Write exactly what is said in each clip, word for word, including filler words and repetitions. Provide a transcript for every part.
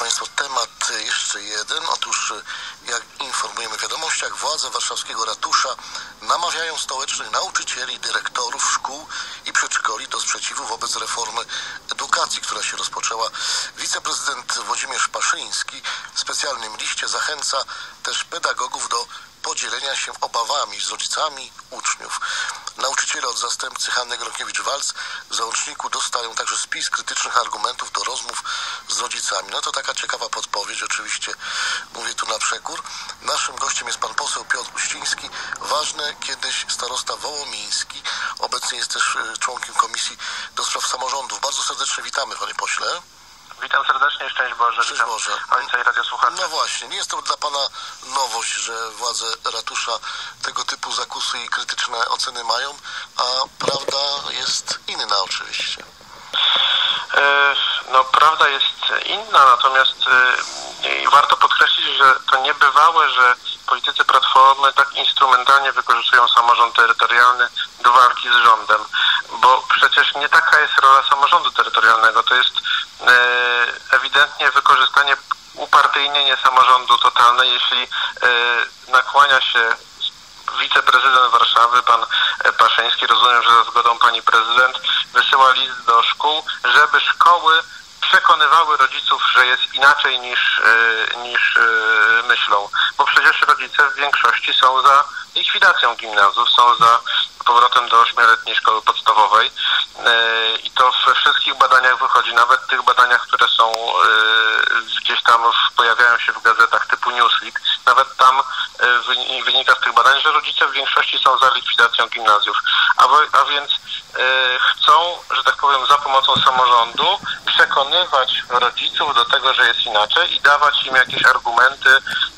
Państwo, temat jeszcze jeden. Otóż, jak informujemy w wiadomościach, władze warszawskiego ratusza namawiają stołecznych nauczycieli, dyrektorów szkół i przedszkoli do sprzeciwu wobec reformy edukacji, która się rozpoczęła. Wiceprezydent Włodzimierz Paszyński w specjalnym liście zachęca też pedagogów do podzielenia się obawami z rodzicami uczniów. Nauczyciele od zastępcy Hanny Gronkiewicz-Waltz w załączniku dostają także spis krytycznych argumentów do rozmów z rodzicami. No to taka ciekawa podpowiedź, oczywiście mówię tu na przekór. Naszym gościem jest pan poseł Piotr Uściński, ważny kiedyś starosta wołomiński, obecnie jest też członkiem Komisji do Spraw Samorządów. Bardzo serdecznie witamy, panie pośle. Witam serdecznie, szczęść Boże. Szczęść Boże. Ojca i radiosłuchaczy. No właśnie, nie jest to dla pana nowość, że władze ratusza tego typu zakusy i krytyczne oceny mają, a prawda jest inna oczywiście. No, prawda jest inna, natomiast yy, warto podkreślić, że to niebywałe, że politycy Platformy tak instrumentalnie wykorzystują samorząd terytorialny do walki z rządem, bo przecież nie taka jest rola samorządu terytorialnego, to jest yy, ewidentnie wykorzystanie, upartyjnienie samorządu totalne, jeśli yy, nakłania się wiceprezydent Warszawy, pan Paszyński, rozumiem, że za zgodą pani prezydent, wysyła list do szkół, żeby szkoły przekonywały rodziców, że jest inaczej niż, niż myślą. Bo przecież rodzice w większości są za likwidacją gimnazjów, są za powrotem do ośmioletniej szkoły podstawowej i to we wszystkich badaniach wychodzi, nawet tych badaniach, które są gdzieś tam pojawiają się w gazetach typu Newsweek, nawet tam wynika z tych badań, że rodzice w większości są za likwidacją gimnazjów, a, a więc chcą, że tak powiem, za pomocą samorządu przekonywać rodziców do tego, że jest inaczej i dawać im jakieś argumenty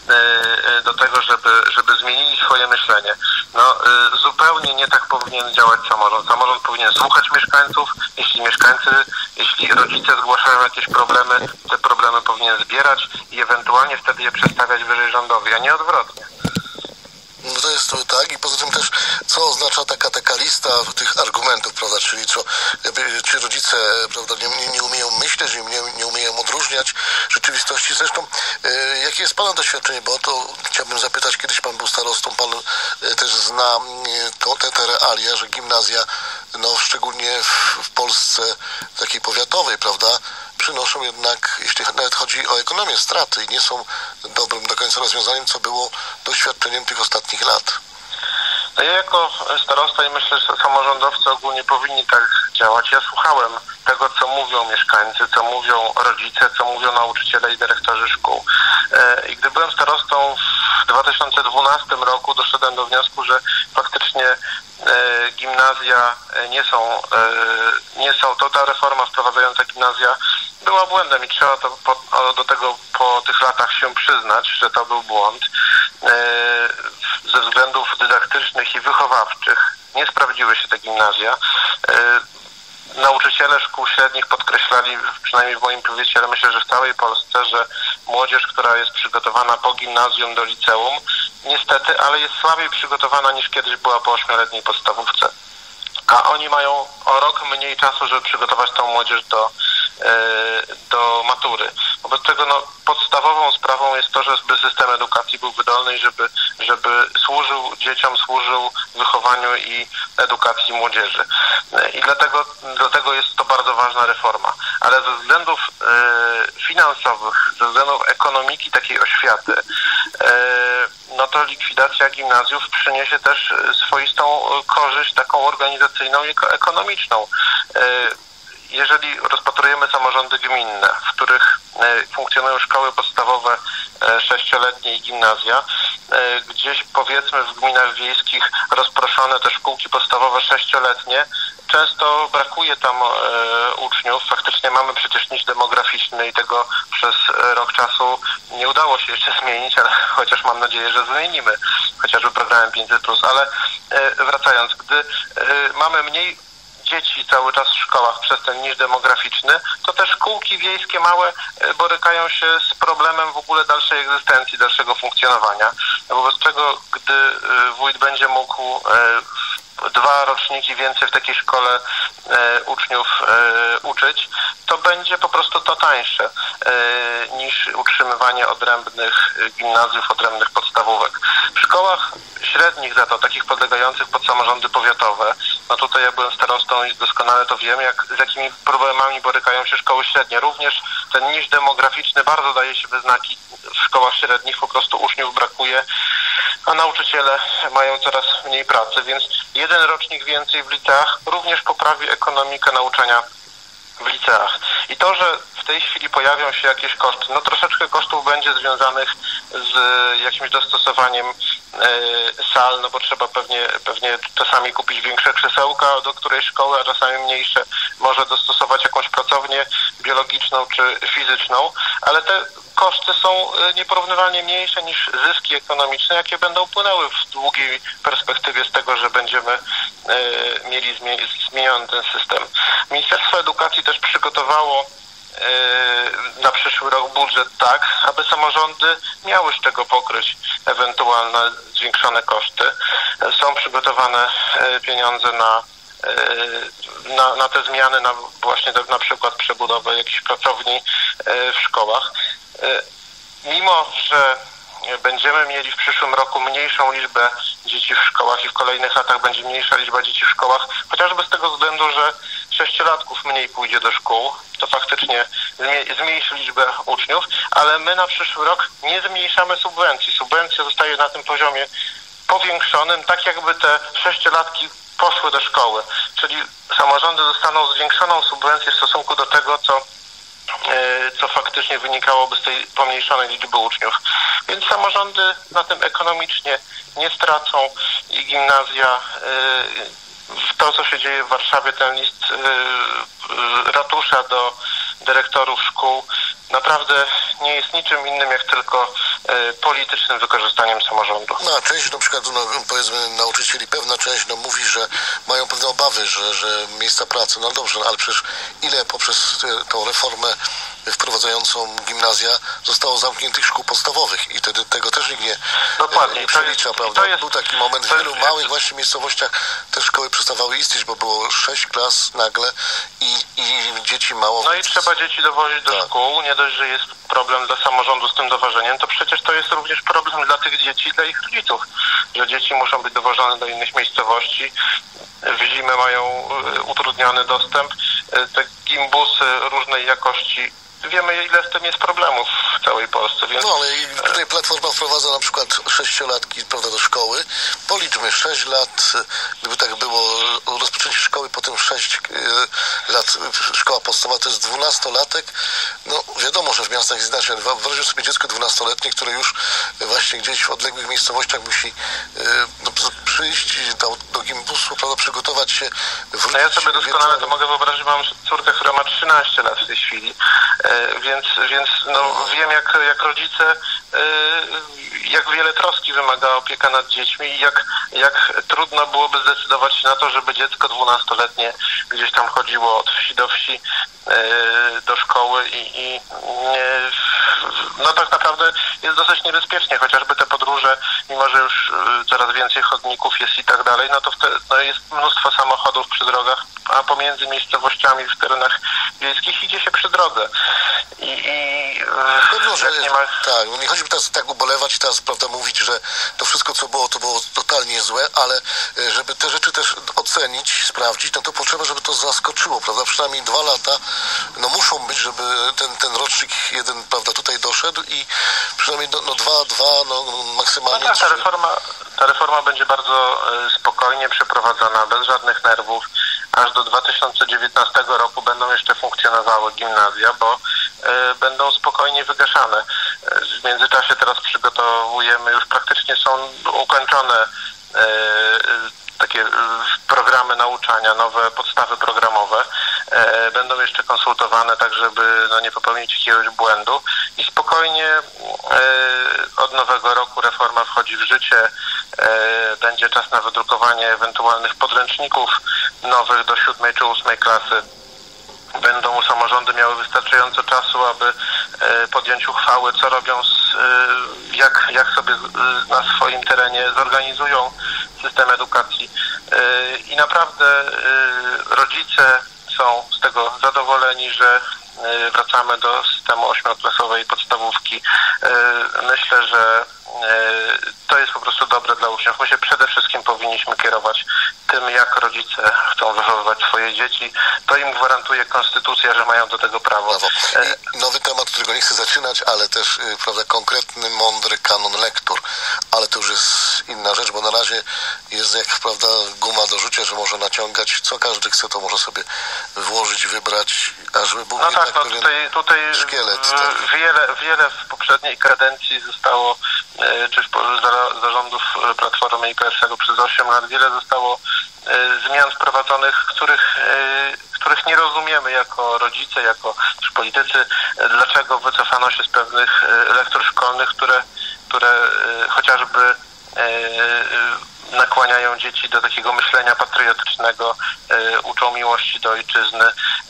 do tego, żeby, żeby zmienili swoje myślenie. No, zupełnie nie tak powinien działać samorząd. Samorząd powinien słuchać mieszkańców. Jeśli mieszkańcy, jeśli rodzice zgłaszają jakieś problemy, te problemy powinien zbierać i ewentualnie wtedy je przedstawiać wyżej rządowi, a nie odwrotnie. No to jest to tak i poza tym też, co oznacza taka taka lista tych argumentów, prawda, czyli co, czy rodzice, prawda, nie, nie umieją myśleć, nie, nie umieją odróżniać rzeczywistości. Zresztą, e, jakie jest pana doświadczenie, bo to chciałbym zapytać, kiedyś pan był starostą, pan e, też zna to, te, te realia, że gimnazja, no szczególnie w, w Polsce takiej powiatowej, prawda, przynoszą jednak, jeśli nawet chodzi o ekonomię, straty i nie są dobrym do końca rozwiązaniem, co było doświadczeniem tych ostatnich lat. No ja jako starosta i myślę, że samorządowcy ogólnie powinni tak działać. Ja słuchałem tego, co mówią mieszkańcy, co mówią rodzice, co mówią nauczyciele i dyrektorzy szkół. I gdy byłem starostą w dwa tysiące dwunastym roku, doszedłem do wniosku, że faktycznie gimnazja nie są, nie są, to ta reforma wprowadzająca gimnazja była błędem i trzeba to po, do tego po tych latach się przyznać, że to był błąd. Ze względów dydaktycznych i wychowawczych nie sprawdziły się te gimnazja. Nauczyciele szkół średnich podkreślali, przynajmniej w moim powiecie, ale myślę, że w całej Polsce, że młodzież, która jest przygotowana po gimnazjum do liceum, niestety, ale jest słabiej przygotowana niż kiedyś była po ośmioletniej podstawówce. A oni mają o rok mniej czasu, żeby przygotować tą młodzież do, do matury. Wobec tego no, podstawową sprawą jest to, żeby system edukacji był wydolny i żeby, żeby służył dzieciom, służył wychowaniu i edukacji młodzieży. I dlatego, dlatego jest to bardzo ważna reforma. Ale ze względów y, finansowych, ze względów ekonomiki takiej oświaty, y, no to likwidacja gimnazjów przyniesie też swoistą korzyść taką organizacyjną i ekonomiczną. Y, Jeżeli rozpatrujemy samorządy gminne, w których funkcjonują szkoły podstawowe sześcioletnie i gimnazja, gdzieś powiedzmy w gminach wiejskich rozproszone te szkółki podstawowe sześcioletnie, często brakuje tam uczniów. Faktycznie mamy przecież niż demograficzny i tego przez rok czasu nie udało się jeszcze zmienić, ale chociaż mam nadzieję, że zmienimy, chociażby programem pięćset plus. Ale wracając, gdy mamy mniej dzieci cały czas w szkołach przez ten niż demograficzny, to te szkółki wiejskie małe borykają się z problemem w ogóle dalszej egzystencji, dalszego funkcjonowania. Wobec czego, gdy wójt będzie mógł dwa roczniki więcej w takiej szkole e, uczniów e, uczyć, to będzie po prostu to tańsze e, niż utrzymywanie odrębnych gimnazjów, odrębnych podstawówek. W szkołach średnich za to, takich podlegających pod samorządy powiatowe, no tutaj ja byłem starostą i doskonale to wiem, jak, z jakimi problemami borykają się szkoły średnie. Również ten niż demograficzny bardzo daje się we znaki. W szkołach średnich po prostu uczniów brakuje, a nauczyciele mają coraz mniej pracy, więc jeden rocznik więcej w liceach również poprawi ekonomikę nauczania w liceach. I to, że w tej chwili pojawią się jakieś koszty, no troszeczkę kosztów będzie związanych z jakimś dostosowaniem e, sal, no bo trzeba pewnie, pewnie czasami kupić większe krzesełka do której szkoły, a czasami mniejsze. Może dostosować jakąś pracownię biologiczną czy fizyczną, ale te koszty są nieporównywalnie mniejsze niż zyski ekonomiczne, jakie będą płynęły w długiej perspektywie z tego, że będziemy e, mieli zmie- zmieniony ten system. Ministerstwo Edukacji też przygotowało e, na przyszły rok budżet tak, aby samorządy miały z czego pokryć ewentualne zwiększone koszty. Są przygotowane e, pieniądze na Na, na te zmiany, na właśnie na, na przykład przebudowę jakichś pracowni w szkołach. Mimo że będziemy mieli w przyszłym roku mniejszą liczbę dzieci w szkołach i w kolejnych latach będzie mniejsza liczba dzieci w szkołach, chociażby z tego względu, że sześciolatków mniej pójdzie do szkół, to faktycznie zmniejszy liczbę uczniów, ale my na przyszły rok nie zmniejszamy subwencji. Subwencja zostaje na tym poziomie powiększonym, tak jakby te sześciolatki poszły do szkoły, czyli samorządy dostaną zwiększoną subwencję w stosunku do tego, co, co faktycznie wynikałoby z tej pomniejszonej liczby uczniów. Więc samorządy na tym ekonomicznie nie stracą i gimnazja, w to, co się dzieje w Warszawie, ten list ratusza do dyrektorów szkół naprawdę nie jest niczym innym jak tylko e, politycznym wykorzystaniem samorządu. No a część na przykład, no, powiedzmy nauczycieli, pewna część no, mówi, że mają pewne obawy, że, że miejsca pracy, no dobrze, no, ale przecież ile poprzez tą reformę wprowadzającą gimnazja zostało zamkniętych szkół podstawowych i wtedy tego też nikt nie, Dokładnie, nie przelicza, jest, prawda? Jest, Był taki moment, w wielu małych właśnie miejscowościach te szkoły przestawały istnieć, bo było sześć klas nagle i, i dzieci mało. No i trzeba dzieci dowozić do tak. szkół, nie dość, że jest problem dla samorządu z tym dowożeniem, to przecież to jest również problem dla tych dzieci, dla ich rodziców, że dzieci muszą być dowożone do innych miejscowości, w zimę mają utrudniony dostęp, te gimbusy różnej jakości. Wiemy, ile w tym jest problemów w całej Polsce. Więc... No, ale tutaj Platforma wprowadza na przykład sześciolatki, prawda, do szkoły. Policzmy sześć lat, gdyby tak było, rozpoczęcie szkoły, potem sześć lat szkoła podstawowa, to jest dwunastolatek. No, wiadomo, że w miastach jest inaczej. Wyobraźmy sobie dziecko dwunastoletnie, które już właśnie gdzieś w odległych miejscowościach musi no, przyjść do, do gimbusu, prawda, przygotować się, wrócić. No ja sobie doskonale to mogę wyobrazić, mam córkę, która ma trzynaście lat w tej chwili. Więc, więc no, wiem, jak, jak rodzice, jak wiele troski wymaga opieka nad dziećmi i jak, jak trudno byłoby zdecydować się na to, żeby dziecko dwunastoletnie gdzieś tam chodziło od wsi do wsi do szkoły i, i no tak naprawdę jest dosyć niebezpiecznie, chociażby te podróże, mimo że już coraz więcej chodników jest i tak dalej, no to wtedy, no jest mnóstwo samochodów przy drogach, a pomiędzy miejscowościami w terenach wiejskich idzie się przy drodze. I, i pewno, że nie ma... Tak, no nie chodzi mi teraz tak ubolewać i teraz, prawda, mówić, że to wszystko, co było, to było totalnie złe, ale żeby te rzeczy też ocenić, sprawdzić, no to potrzeba, żeby to zaskoczyło, prawda, przynajmniej dwa lata, no muszą być, żeby ten, ten rocznik jeden, prawda, tutaj doszedł i przynajmniej no, no dwa, dwa, no maksymalnie no tak, ta reforma, ta reforma będzie bardzo spokojnie przeprowadzona, bez żadnych nerwów. Aż do dwa tysiące dziewiętnastego roku będą jeszcze funkcjonowały gimnazja, bo y, będą spokojnie wygaszane. W międzyczasie teraz przygotowujemy, już praktycznie są ukończone y, takie programy nauczania, nowe podstawy programowe. Y, będą jeszcze konsultowane tak, żeby no, nie popełnić jakiegoś błędu i spokojnie y, od nowego roku reforma wchodzi w życie. Y, będzie czas na wydrukowanie ewentualnych podręczników nowych do siódmej czy ósmej klasy. Będą samorządy miały wystarczająco czasu, aby e, podjąć uchwały, co robią, z, e, jak, jak sobie z, na swoim terenie zorganizują system edukacji i naprawdę rodzice są z tego zadowoleni, że wracamy do systemu ośmioklasowej podstawówki. Myślę, że to jest po prostu dobre dla uczniów. My się przede wszystkim powinniśmy kierować tym, jak rodzice chcą wychowywać swoje dzieci. To im gwarantuje konstytucja, że mają do tego prawo. Brawo. I nowy temat, którego nie chcę zaczynać, ale też prawda, konkretny, mądry kanon lektur. Ale to już jest inna rzecz, bo na razie jest jak prawda guma do rzucia, że może naciągać. Co każdy chce, to może sobie włożyć, wybrać, a żeby był no jednak tak, no tutaj, tutaj szkielet. W, wiele, wiele w poprzedniej kadencji zostało, czy za, zarządów Platformy i P S L-u przez osiem lat, wiele zostało zmian wprowadzonych, których, których nie rozumiemy jako rodzice, jako też politycy, dlaczego wycofano się z pewnych lektur szkolnych, które, które chociażby nakłaniają dzieci do takiego myślenia patriotycznego, uczą miłości do ojczyzny.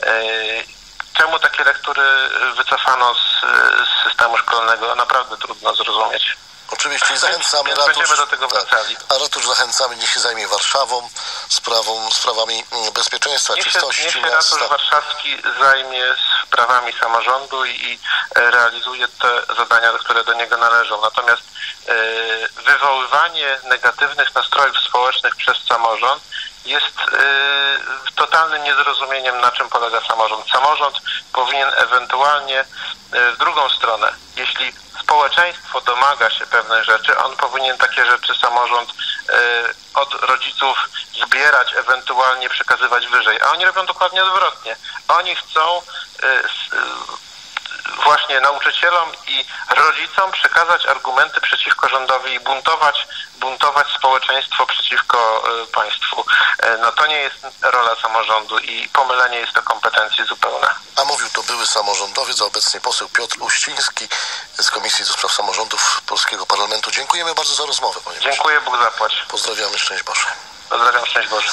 Czemu takie lektury wycofano z, z systemu szkolnego? Naprawdę trudno zrozumieć. Oczywiście i zachęcamy Więc ratusz, będziemy do tego wracali. Tak, a ratusz zachęcamy, niech się zajmie Warszawą, sprawą, sprawami bezpieczeństwa, niech się, czystości niech się miasta. Ratusz Warszawski zajmie sprawami samorządu i, i realizuje te zadania, które do niego należą. Natomiast e, wywoływanie negatywnych nastrojów społecznych przez samorząd jest y, totalnym niezrozumieniem, na czym polega samorząd. Samorząd powinien ewentualnie y, w drugą stronę, jeśli społeczeństwo domaga się pewnych rzeczy, on powinien takie rzeczy samorząd y, od rodziców zbierać, ewentualnie przekazywać wyżej. A oni robią dokładnie odwrotnie. Oni chcą y, y, właśnie nauczycielom i rodzicom przekazać argumenty przeciwko rządowi i buntować, buntować społeczeństwo przeciwko y, państwu. Y, no to nie jest rola samorządu i pomylenie jest to kompetencji zupełne. A mówił to były samorządowiec, a obecnie poseł Piotr Uściński z Komisji do Spraw Samorządów Polskiego Parlamentu. Dziękujemy bardzo za rozmowę, panie Boże. Dziękuję, Bóg zapłać. Pozdrawiamy, szczęść Boże. Pozdrawiam, szczęść Boże.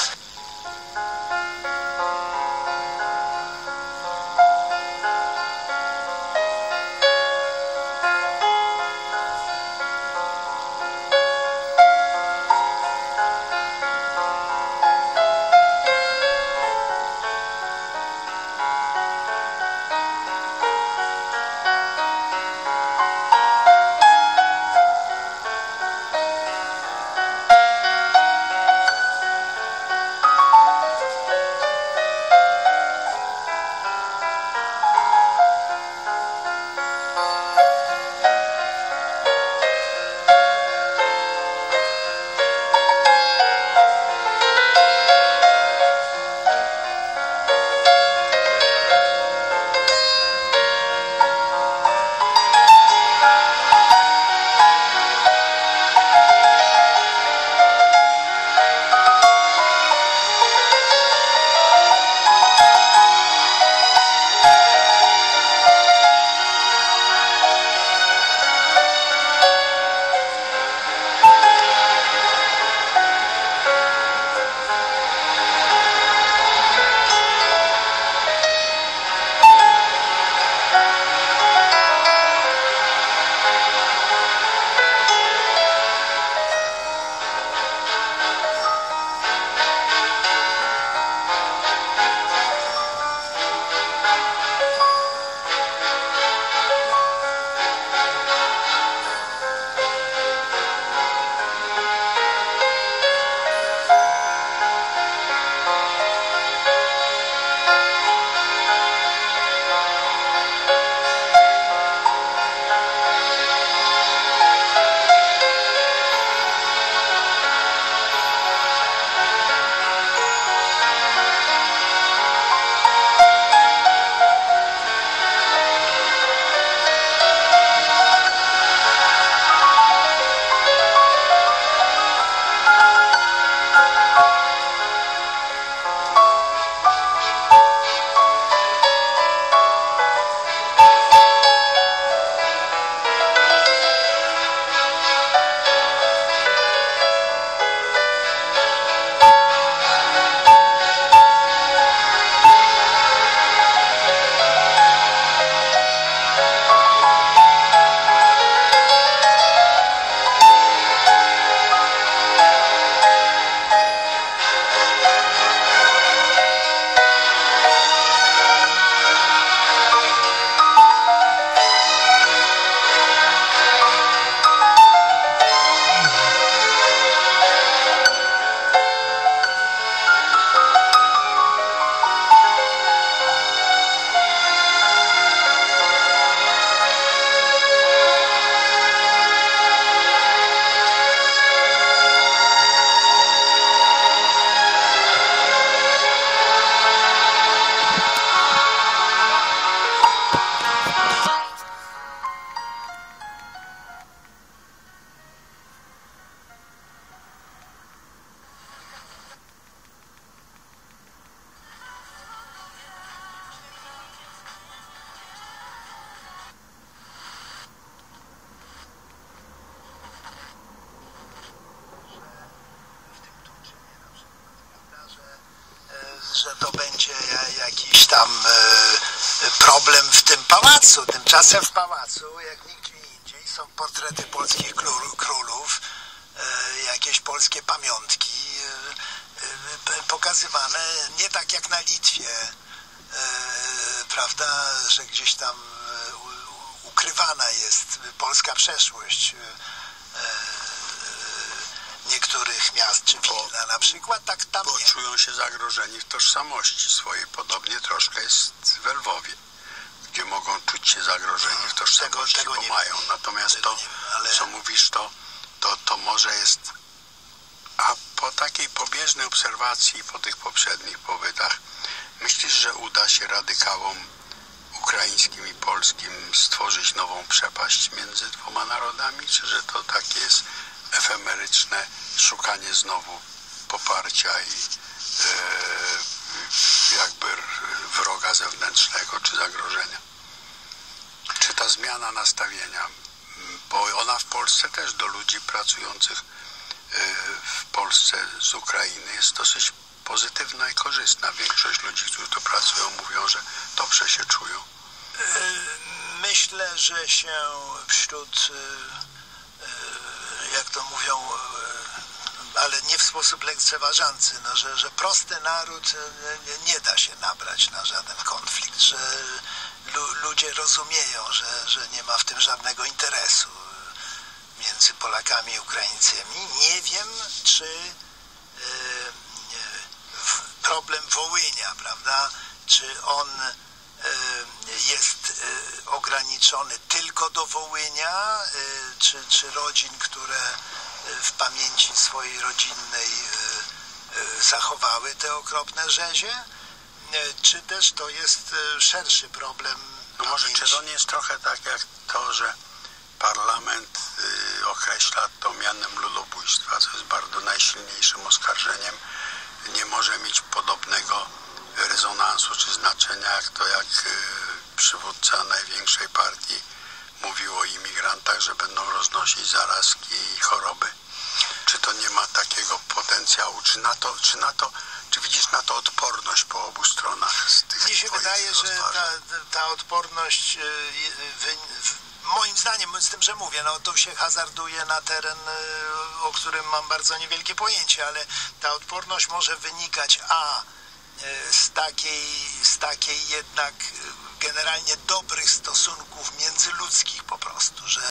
tam e, problem w tym pałacu. Tymczasem w pałacu, jak nigdzie indziej, są portrety polskich królów, królów e, jakieś polskie pamiątki e, e, pokazywane nie tak jak na Litwie, e, prawda, że gdzieś tam e, u, ukrywana jest polska przeszłość e, niektórych miast, czy Wilna na przykład, tak tam bo nie. Czują się zagrożeni w tożsamości swojej. Podobnie troszkę jest w Lwowie, gdzie mogą czuć się zagrożeni w tożsamości, tego, tego bo mają. Wiem. Natomiast tego to, wiem, ale... co mówisz, to, to, to może jest... A po takiej pobieżnej obserwacji, po tych poprzednich pobytach, myślisz, że uda się radykałom ukraińskim i polskim stworzyć nową przepaść między dwoma narodami, czy że to takie jest efemeryczne szukanie znowu poparcia i e, jakby wroga zewnętrznego czy zagrożenia? Czy ta zmiana nastawienia, bo ona w Polsce też do ludzi pracujących e, w Polsce z Ukrainy jest dosyć pozytywna i korzystna. Większość ludzi, którzy tu pracują, mówią, że dobrze się czują. Myślę, że się wśród, jak to mówią, ale nie w sposób lekceważący, no, że, że prosty naród nie da się nabrać na żaden konflikt, że lu, ludzie rozumieją, że, że nie ma w tym żadnego interesu między Polakami i Ukraińcami. Nie wiem, czy y, problem Wołynia, prawda, czy on jest ograniczony tylko do Wołynia, czy, czy rodzin, które w pamięci swojej rodzinnej zachowały te okropne rzezie, czy też to jest szerszy problem no może czy to nie jest trochę tak jak to, że parlament określa to mianem ludobójstwa, co jest bardzo najsilniejszym oskarżeniem, nie może mieć podobnego rezonansu czy znaczenia jak to, jak przywódca największej partii mówił o imigrantach, że będą roznosić zarazki i choroby. Czy to nie ma takiego potencjału? Czy na to, czy na to, czy widzisz na to odporność po obu stronach? Z tych Mnie się wydaje, że ta, ta odporność wy, moim zdaniem, z tym, że mówię, no to się hazarduje na teren, o którym mam bardzo niewielkie pojęcie, ale ta odporność może wynikać a z takiej, z takiej jednak generalnie dobrych stosunków międzyludzkich po prostu, że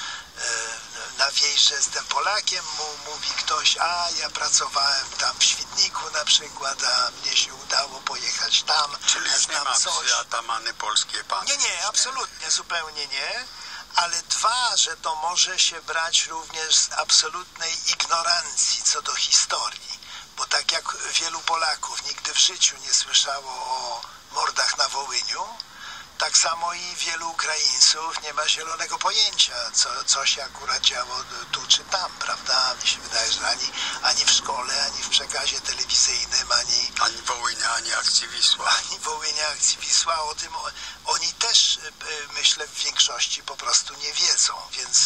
na wieś, że jestem Polakiem, mu, mówi ktoś, a ja pracowałem tam w Świdniku na przykład, a mnie się udało pojechać tam. Czyli już nie ma coś. Atamany polskie pan. Nie, nie, absolutnie, zupełnie nie. Ale dwa, że to może się brać również z absolutnej ignorancji co do historii. Bo tak jak wielu Polaków nigdy w życiu nie słyszało o mordach na Wołyniu, tak samo i wielu Ukraińców nie ma zielonego pojęcia, co, co się akurat działo tu czy tam, prawda? Mnie się wydaje, że ani, ani w szkole, ani w przekazie telewizyjnym, ani... Ani Wołynia, ani Akcji Wisła. Ani Wołynia, Akcji Wisła. O tym o, oni też, myślę, w większości po prostu nie wiedzą, więc...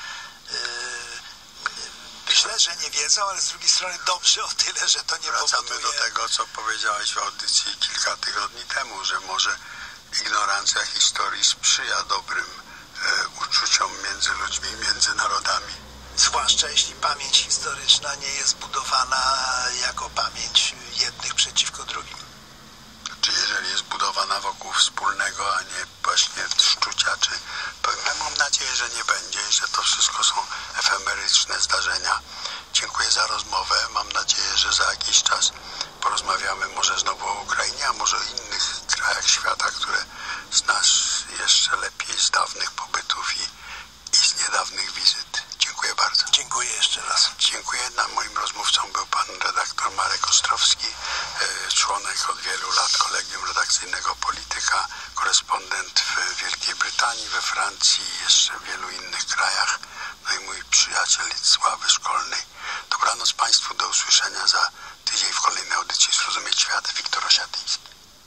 Yy, Myślę, że nie wiedzą, ale z drugiej strony dobrze o tyle, że to nie Wracamy powoduje... do tego, co powiedziałeś w audycji kilka tygodni temu, że może ignorancja historii sprzyja dobrym e, uczuciom między ludźmi, między narodami. Zwłaszcza jeśli pamięć historyczna nie jest budowana jako pamięć jednych przeciwko drugim. Czy jeżeli jest budowana wokół wspólnego, a nie właśnie szczucia, czy... Ja mam nadzieję, że nie będzie i że to wszystko są efemeryczne zdarzenia. Dziękuję za rozmowę. Mam nadzieję, że za jakiś czas porozmawiamy może znowu o Ukrainie, a może o innych krajach świata, które znasz jeszcze lepiej z dawnych pobytów i, i z niedawnych wizyt. Dziękuję bardzo. Dziękuję jeszcze raz. Dziękuję. Moim rozmówcą był pan redaktor Marek Ostrowski, członek od wielu lat Kolegium Redakcyjnego Polityka, korespondent w Wielkiej Brytanii, we Francji i jeszcze w wielu innych krajach. No i mój przyjaciel z ławy szkolnej. Dobranoc Państwu, do usłyszenia za tydzień w kolejnej audycji Zrozumieć Świat. Wiktor Osiatyński.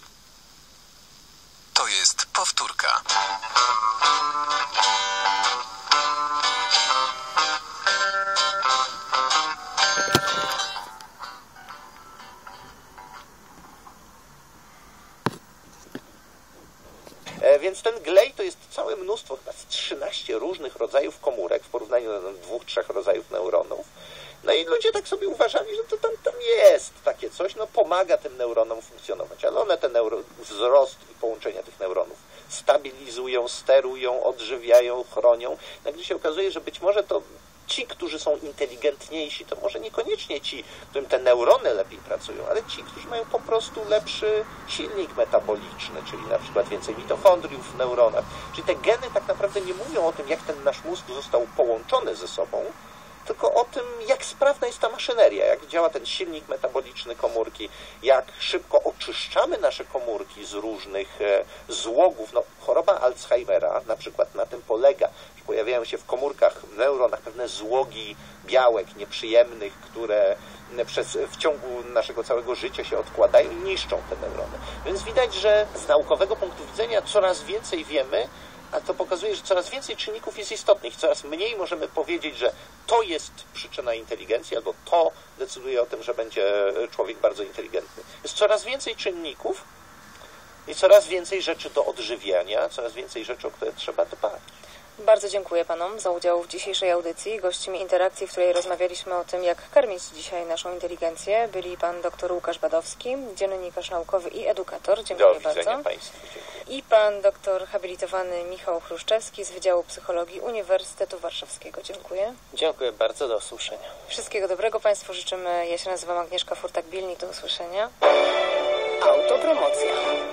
To jest powtórka. trzynaście różnych rodzajów komórek w porównaniu do dwóch, trzech rodzajów neuronów. No i ludzie tak sobie uważali, że to tam, tam jest takie coś, no pomaga tym neuronom funkcjonować, ale one ten neuro, wzrost i połączenia tych neuronów stabilizują, sterują, odżywiają, chronią. Nagle się okazuje, że być może to ci, którzy są inteligentniejsi, to może niekoniecznie ci, którym te neurony lepiej pracują, ale ci, którzy mają po prostu lepszy silnik metaboliczny, czyli na przykład więcej mitochondriów w neuronach. Czyli te geny tak naprawdę nie mówią o tym, jak ten nasz mózg został połączony ze sobą, tylko o tym, jak sprawna jest ta maszyneria, jak działa ten silnik metaboliczny komórki, jak szybko oczyszczamy nasze komórki z różnych e, złogów. No, choroba Alzheimera na przykład na tym polega, że pojawiają się w komórkach, w neuronach pewne złogi białek nieprzyjemnych, które przez, w ciągu naszego całego życia się odkładają i niszczą te neurony. Więc widać, że z naukowego punktu widzenia coraz więcej wiemy, a to pokazuje, że coraz więcej czynników jest istotnych, coraz mniej możemy powiedzieć, że to jest przyczyna inteligencji, albo to decyduje o tym, że będzie człowiek bardzo inteligentny. Jest coraz więcej czynników i coraz więcej rzeczy do odżywiania, coraz więcej rzeczy, o które trzeba dbać. Bardzo dziękuję Panom za udział w dzisiejszej audycji. Gośćmi interakcji, w której rozmawialiśmy o tym, jak karmić dzisiaj naszą inteligencję, byli Pan dr Łukasz Badowski, dziennikarz naukowy i edukator. Dziękuję do widzenia bardzo. Państwu. Dziękuję. I Pan doktor habilitowany Michał Chruszczewski z Wydziału Psychologii Uniwersytetu Warszawskiego. Dziękuję. Dziękuję bardzo, do usłyszenia. Wszystkiego dobrego Państwu życzymy. Ja się nazywam Agnieszka Furtak-Bilnik. Do usłyszenia. Autopromocja.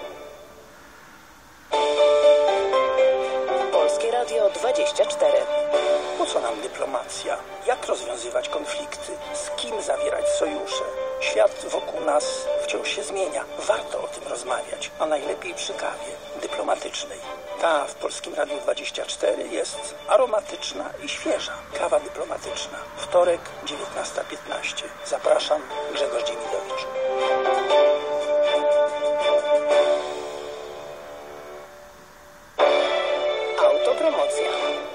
Polskie Radio dwadzieścia cztery. Po co nam dyplomacja? Jak rozwiązywać konflikty? Z kim zawierać sojusze? Świat wokół nas wciąż się zmienia. Warto o tym rozmawiać, a najlepiej przy kawie dyplomatycznej. Ta w Polskim Radiu dwadzieścia cztery jest aromatyczna i świeża. Kawa dyplomatyczna. Wtorek, dziewiętnasta piętnaście. Zapraszam, Grzegorz Dziemidowicz. Autopromocja.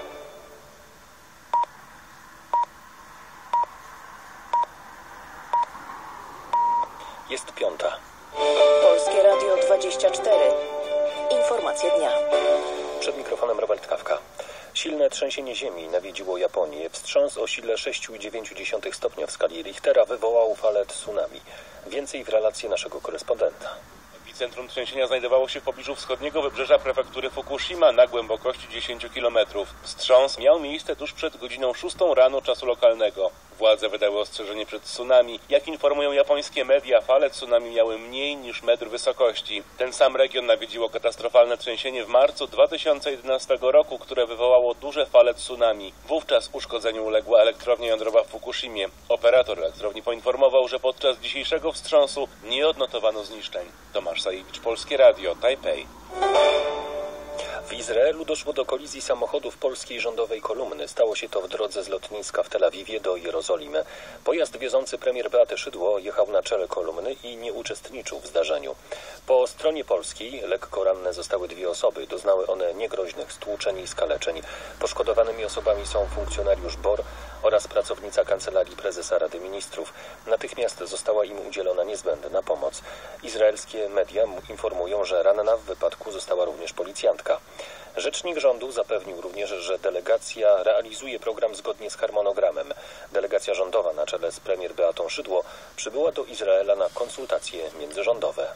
Jest piąta. Polskie Radio dwadzieścia cztery. Informacje dnia. Przed mikrofonem Robert Kawka. Silne trzęsienie ziemi nawiedziło Japonię. Wstrząs o sile sześć przecinek dziewięć stopnia w skali Richtera wywołał falę tsunami. Więcej w relacji naszego korespondenta. Centrum trzęsienia znajdowało się w pobliżu wschodniego wybrzeża prefektury Fukushima na głębokości dziesięć kilometrów. Wstrząs miał miejsce tuż przed godziną szóstą rano czasu lokalnego. Władze wydały ostrzeżenie przed tsunami. Jak informują japońskie media, fale tsunami miały mniej niż metr wysokości. Ten sam region nawiedziło katastrofalne trzęsienie w marcu dwa tysiące jedenastego roku, które wywołało duże fale tsunami. Wówczas uszkodzeniu uległa elektrownia jądrowa w Fukushimie. Operator elektrowni poinformował, że podczas dzisiejszego wstrząsu nie odnotowano zniszczeń. Tomasz Sajewicz, Polskie Radio, Tajpej. W Izraelu doszło do kolizji samochodów polskiej rządowej kolumny. Stało się to w drodze z lotniska w Tel Awiwie do Jerozolimy. Pojazd wiozący premier Beatę Szydło jechał na czele kolumny i nie uczestniczył w zdarzeniu. Po stronie polskiej lekko ranne zostały dwie osoby. Doznały one niegroźnych stłuczeń i skaleczeń. Poszkodowanymi osobami są funkcjonariusz B O R oraz pracownica Kancelarii Prezesa Rady Ministrów. Natychmiast została im udzielona niezbędna pomoc. Izraelskie media informują, że ranna w wypadku została również policjantka. Rzecznik rządu zapewnił również, że delegacja realizuje program zgodnie z harmonogramem. Delegacja rządowa na czele z premier Beatą Szydło przybyła do Izraela na konsultacje międzyrządowe.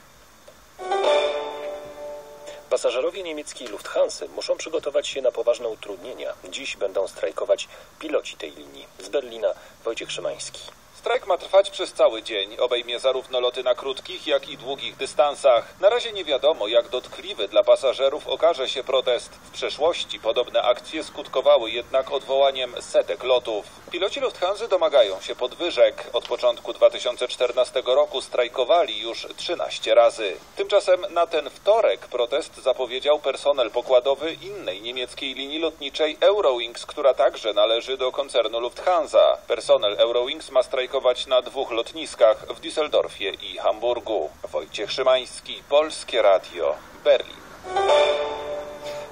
Pasażerowie niemieckiej Lufthansy muszą przygotować się na poważne utrudnienia. Dziś będą strajkować piloci tej linii. Z Berlina Wojciech Szymański. Strajk ma trwać przez cały dzień. Obejmie zarówno loty na krótkich, jak i długich dystansach. Na razie nie wiadomo, jak dotkliwy dla pasażerów okaże się protest. W przeszłości podobne akcje skutkowały jednak odwołaniem setek lotów. Piloci Lufthansy domagają się podwyżek. Od początku dwa tysiące czternastego roku strajkowali już trzynaście razy. Tymczasem na ten wtorek protest zapowiedział personel pokładowy innej niemieckiej linii lotniczej Eurowings, która także należy do koncernu Lufthansa. Personel Eurowings ma strajkować na dwóch lotniskach w Düsseldorfie i Hamburgu. Wojciech Szymański, Polskie Radio, Berlin.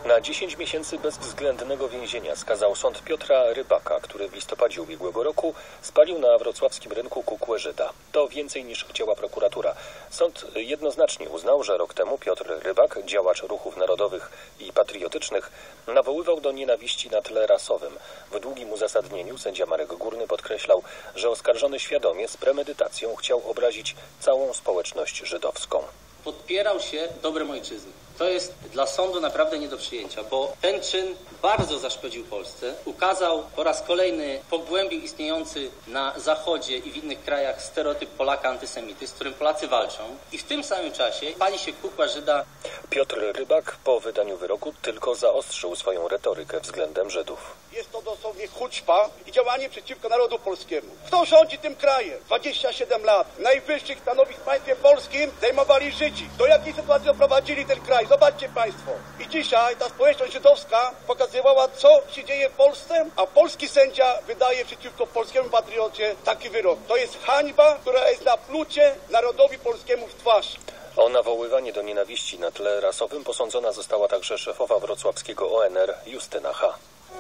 Na dziesięć miesięcy bezwzględnego więzienia skazał sąd Piotra Rybaka, który w listopadzie ubiegłego roku spalił na wrocławskim rynku kukłę Żyda. To więcej niż chciała prokuratura. Sąd jednoznacznie uznał, że rok temu Piotr Rybak, działacz ruchów narodowych i patriotycznych, nawoływał do nienawiści na tle rasowym. W długim uzasadnieniu sędzia Marek Górny podkreślał, że oskarżony świadomie z premedytacją chciał obrazić całą społeczność żydowską. Podpierał się dobrem ojczyzny. To jest dla sądu naprawdę nie do przyjęcia, bo ten czyn bardzo zaszkodził Polsce. Ukazał po raz kolejny, pogłębił istniejący na Zachodzie i w innych krajach stereotyp Polaka antysemity, z którym Polacy walczą. I w tym samym czasie pali się kukła Żyda. Piotr Rybak po wydaniu wyroku tylko zaostrzył swoją retorykę względem Żydów. Jest to dosłownie hucpa i działanie przeciwko narodu polskiemu. Kto rządzi tym krajem? dwadzieścia siedem lat. Najwyższych stanowisk w państwie polskim zajmowali Żydzi. Do jakiej sytuacji doprowadzili ten kraj? Zobaczcie państwo. I dzisiaj ta społeczność żydowska pokazywała, co się dzieje w Polsce, a polski sędzia wydaje przeciwko polskiemu patriocie taki wyrok. To jest hańba, która jest na plucie narodowi polskiemu w twarz. O nawoływanie do nienawiści na tle rasowym posądzona została także szefowa wrocławskiego O N R Justyna H.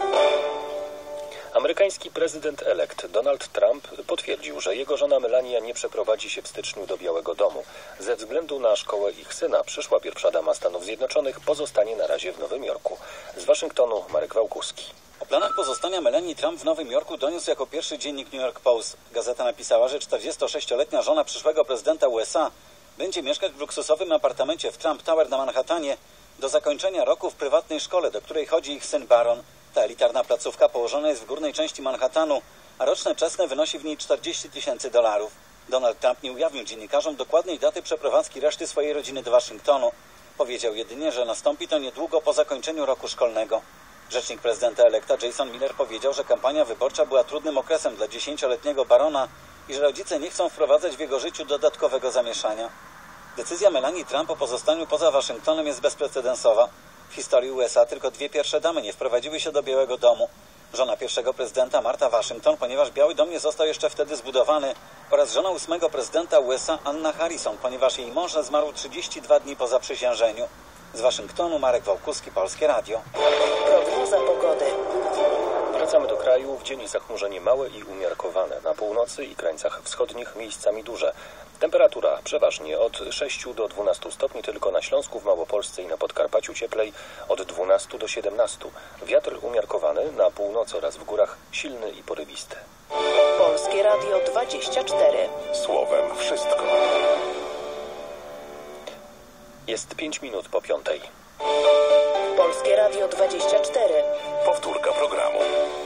Amerykański prezydent elekt Donald Trump potwierdził, że jego żona Melania nie przeprowadzi się w styczniu do Białego Domu. Ze względu na szkołę ich syna przyszła pierwsza dama Stanów Zjednoczonych pozostanie na razie w Nowym Jorku. Z Waszyngtonu Marek Wałkuski. O planach pozostania Melanii Trump w Nowym Jorku doniósł jako pierwszy dziennik New York Post. Gazeta napisała, że czterdziestosześcioletnia żona przyszłego prezydenta U S A będzie mieszkać w luksusowym apartamencie w Trump Tower na Manhattanie do zakończenia roku w prywatnej szkole, do której chodzi ich syn Baron. Ta elitarna placówka położona jest w górnej części Manhattanu, a roczne czesne wynosi w niej czterdzieści tysięcy dolarów. Donald Trump nie ujawnił dziennikarzom dokładnej daty przeprowadzki reszty swojej rodziny do Waszyngtonu. Powiedział jedynie, że nastąpi to niedługo po zakończeniu roku szkolnego. Rzecznik prezydenta elekta Jason Miller powiedział, że kampania wyborcza była trudnym okresem dla dziesięcioletniego Barona i że rodzice nie chcą wprowadzać w jego życiu dodatkowego zamieszania. Decyzja Melanii Trump o pozostaniu poza Waszyngtonem jest bezprecedensowa. W historii U S A tylko dwie pierwsze damy nie wprowadziły się do Białego Domu. Żona pierwszego prezydenta Martha Washington, ponieważ Biały Dom nie został jeszcze wtedy zbudowany, oraz żona ósmego prezydenta U S A Anna Harrison, ponieważ jej mąż zmarł trzydzieści dwa dni po zaprzysiężeniu. Z Waszyngtonu Marek Wałkuski, Polskie Radio. Prognoza pogody. Wracamy do kraju. W dzień zachmurzenie małe i umiarkowane. Na północy i krańcach wschodnich miejscami duże. Temperatura przeważnie od sześciu do dwunastu stopni, tylko na Śląsku, w Małopolsce i na Podkarpaciu cieplej od dwunastu do siedemnastu. Wiatr umiarkowany, na północy oraz w górach silny i porywisty. Polskie Radio dwadzieścia cztery. Słowem wszystko. Jest pięć minut po piątej. Polskie Radio dwadzieścia cztery. Powtórka programu.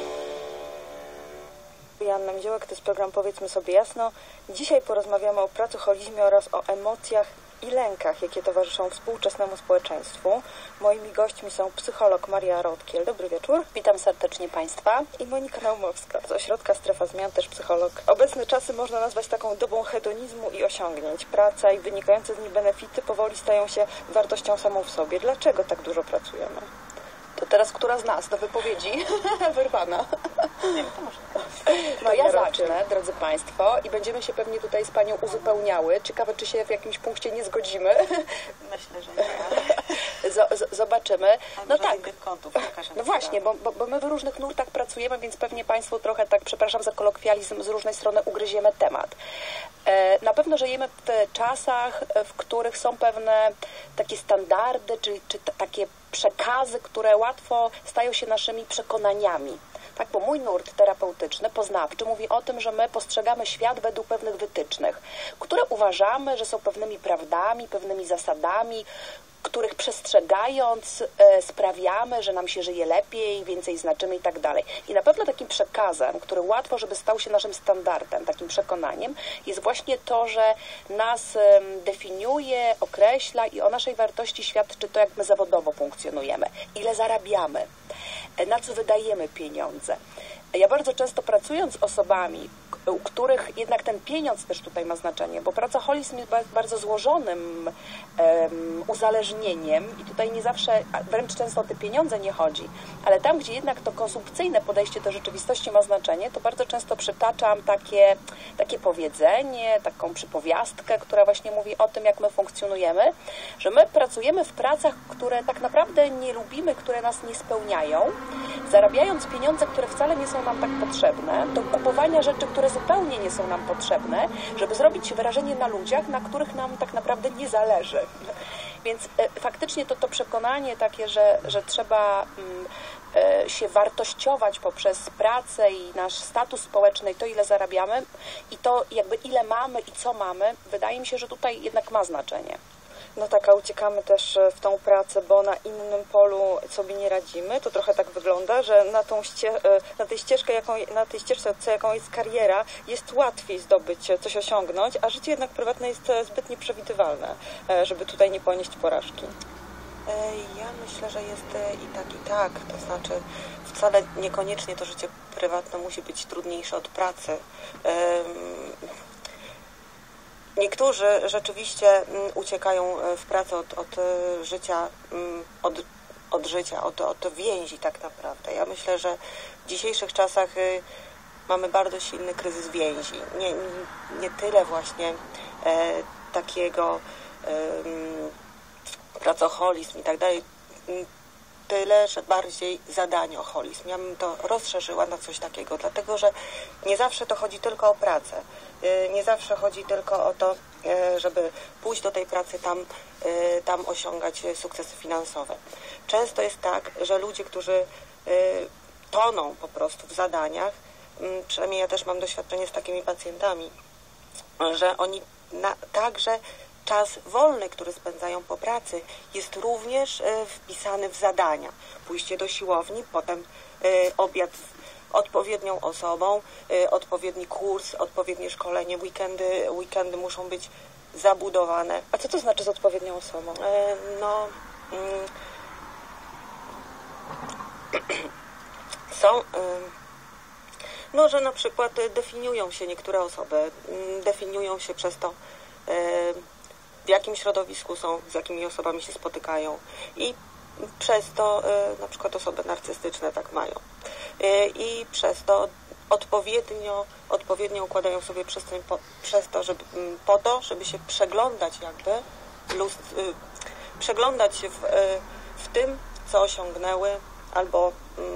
Joanna Mdziołek, to jest program Powiedzmy sobie jasno. Dzisiaj porozmawiamy o pracoholizmie oraz o emocjach i lękach, jakie towarzyszą współczesnemu społeczeństwu. Moimi gośćmi są psycholog Maria Rodkiel. Dobry wieczór. Witam serdecznie Państwa. I Monika Naumowska z Ośrodka Strefa Zmian, też psycholog. Obecne czasy można nazwać taką dobą hedonizmu i osiągnięć. Praca i wynikające z niej benefity powoli stają się wartością samą w sobie. Dlaczego tak dużo pracujemy? To teraz która z nas do wypowiedzi? Wyrwana. Nie wiem, to może. No ja zacznę, drodzy Państwo, i będziemy się pewnie tutaj z Panią uzupełniały. Ciekawe, czy się w jakimś punkcie nie zgodzimy. Myślę, że nie. Z- zobaczymy. No tak. Kątów, no właśnie, bo, bo, bo my w różnych nurtach pracujemy, więc pewnie Państwu trochę tak, przepraszam za kolokwializm, z różnej strony ugryziemy temat. E, na pewno żyjemy w czasach, w których są pewne takie standardy, czy, czy t- takie przekazy, które łatwo stają się naszymi przekonaniami. Tak, bo mój nurt terapeutyczny, poznawczy mówi o tym, że my postrzegamy świat według pewnych wytycznych, które uważamy, że są pewnymi prawdami, pewnymi zasadami, których przestrzegając e, sprawiamy, że nam się żyje lepiej, więcej znaczymy i tak dalej. I na pewno takim przekazem, który łatwo, żeby stał się naszym standardem, takim przekonaniem, jest właśnie to, że nas e, definiuje, określa i o naszej wartości świadczy to, jak my zawodowo funkcjonujemy, ile zarabiamy, e, na co wydajemy pieniądze. Ja bardzo często pracując z osobami, u których jednak ten pieniądz też tutaj ma znaczenie, bo pracoholizm jest bardzo złożonym um, uzależnieniem i tutaj nie zawsze, wręcz często o te pieniądze nie chodzi, ale tam, gdzie jednak to konsumpcyjne podejście do rzeczywistości ma znaczenie, to bardzo często przytaczam takie, takie powiedzenie, taką przypowiastkę, która właśnie mówi o tym, jak my funkcjonujemy, że my pracujemy w pracach, które tak naprawdę nie lubimy, które nas nie spełniają, zarabiając pieniądze, które wcale nie są nam tak potrzebne, do kupowania rzeczy, które zupełnie nie są nam potrzebne, żeby zrobić wrażenie na ludziach, na których nam tak naprawdę nie zależy. Więc e, faktycznie to to przekonanie takie, że, że trzeba mm, e, się wartościować poprzez pracę i nasz status społeczny i to, ile zarabiamy i to jakby ile mamy i co mamy, wydaje mi się, że tutaj jednak ma znaczenie. No tak, a uciekamy też w tą pracę, bo na innym polu sobie nie radzimy. To trochę tak wygląda, że na, tą ście, na tej ścieżce, jaką, na tej ścieżce, jaką jest kariera, jest łatwiej zdobyć, coś osiągnąć, a życie jednak prywatne jest zbyt nieprzewidywalne, żeby tutaj nie ponieść porażki. Ja myślę, że jest i tak, i tak. To znaczy wcale niekoniecznie to życie prywatne musi być trudniejsze od pracy. Niektórzy rzeczywiście uciekają w pracę od, od życia, od, od życia, od, od więzi tak naprawdę. Ja myślę, że w dzisiejszych czasach mamy bardzo silny kryzys więzi. Nie, nie, nie tyle właśnie e, takiego e, pracoholizm i tak dalej, tyle, że bardziej zadanioholizm. Ja bym to rozszerzyła na coś takiego, dlatego że nie zawsze to chodzi tylko o pracę. Nie zawsze chodzi tylko o to, żeby pójść do tej pracy, tam, tam osiągać sukcesy finansowe. Często jest tak, że ludzie, którzy toną po prostu w zadaniach, przynajmniej ja też mam doświadczenie z takimi pacjentami, że oni na, także czas wolny, który spędzają po pracy, jest również wpisany w zadania. Pójście do siłowni, potem obiad z odpowiednią osobą, odpowiedni kurs, odpowiednie szkolenie, weekendy, weekendy muszą być zabudowane. A co to znaczy z odpowiednią osobą? No, są, no, że na przykład definiują się niektóre osoby, definiują się przez to, w jakim środowisku są, z jakimi osobami się spotykają i przez to na przykład osoby narcystyczne tak mają i przez to odpowiednio, odpowiednio układają sobie przestrzeń po, przez to, żeby, po to, żeby się przeglądać jakby, lust, przeglądać się w, w tym, co osiągnęły, albo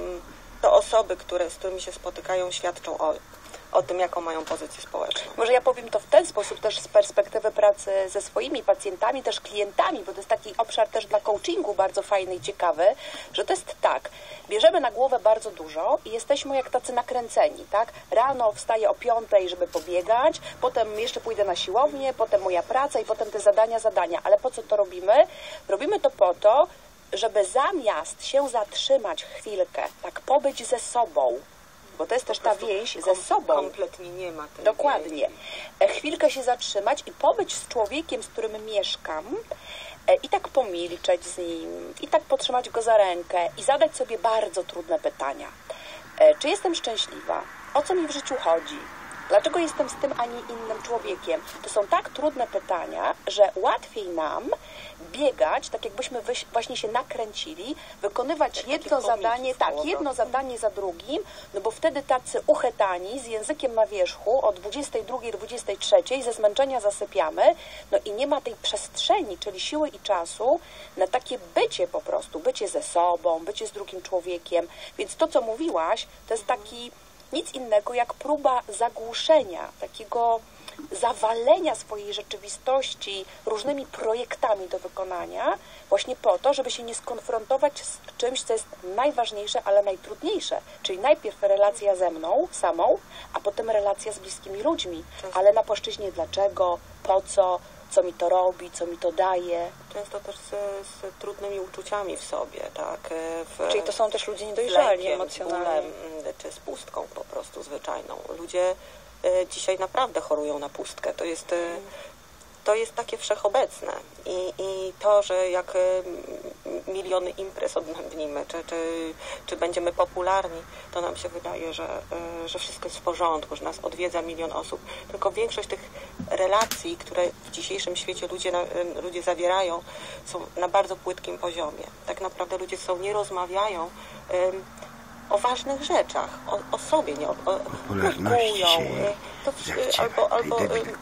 to osoby, które, z którymi się spotykają, świadczą o o tym, jaką mają pozycję społeczną. Może ja powiem to w ten sposób też z perspektywy pracy ze swoimi pacjentami, też klientami, bo to jest taki obszar też dla coachingu bardzo fajny i ciekawy, że to jest tak, bierzemy na głowę bardzo dużo i jesteśmy jak tacy nakręceni, tak? Rano wstaję o piątej, żeby pobiegać, potem jeszcze pójdę na siłownię, potem moja praca i potem te zadania, zadania. Ale po co to robimy? Robimy to po to, żeby zamiast się zatrzymać chwilkę, tak pobyć ze sobą, bo to jest też ta więź ze sobą. Kompletnie nie ma tej Dokładnie. Więzi. Chwilkę się zatrzymać i pobyć z człowiekiem, z którym mieszkam i tak pomilczeć z nim, i tak potrzymać go za rękę i zadać sobie bardzo trudne pytania. Czy jestem szczęśliwa? O co mi w życiu chodzi? Dlaczego jestem z tym, a nie innym człowiekiem? To są tak trudne pytania, że łatwiej nam biegać, tak jakbyśmy właśnie się nakręcili, wykonywać jak jedno zadanie, tak, jedno zadanie za drugim, no bo wtedy tacy uchytani z językiem na wierzchu o dwudziestej drugiej, dwudziestej trzeciej ze zmęczenia zasypiamy, no i nie ma tej przestrzeni, czyli siły i czasu na takie bycie po prostu, bycie ze sobą, bycie z drugim człowiekiem. Więc to, co mówiłaś, to jest taki nic innego jak próba zagłuszenia, takiego zawalenia swojej rzeczywistości różnymi projektami do wykonania, właśnie po to, żeby się nie skonfrontować z czymś, co jest najważniejsze, ale najtrudniejsze, czyli najpierw relacja ze mną samą, a potem relacja z bliskimi ludźmi, ale na płaszczyźnie dlaczego, po co, co mi to robi, co mi to daje. Często też z, z trudnymi uczuciami w sobie, tak? W, Czyli to są też ludzie niedojrzali emocjonalnie. Bólem, czy z pustką po prostu zwyczajną. Ludzie dzisiaj naprawdę chorują na pustkę. To jest, to jest takie wszechobecne i, i to, że jak miliony imprez odnębnimy, czy, czy, czy będziemy popularni, to nam się wydaje, że, że wszystko jest w porządku, że nas odwiedza milion osób. Tylko większość tych relacji, które w dzisiejszym świecie ludzie, ludzie zawierają, są na bardzo płytkim poziomie. Tak naprawdę ludzie ze sobą nie rozmawiają um, o ważnych rzeczach, o, o sobie, nie o, o plotkują, to, albo, albo,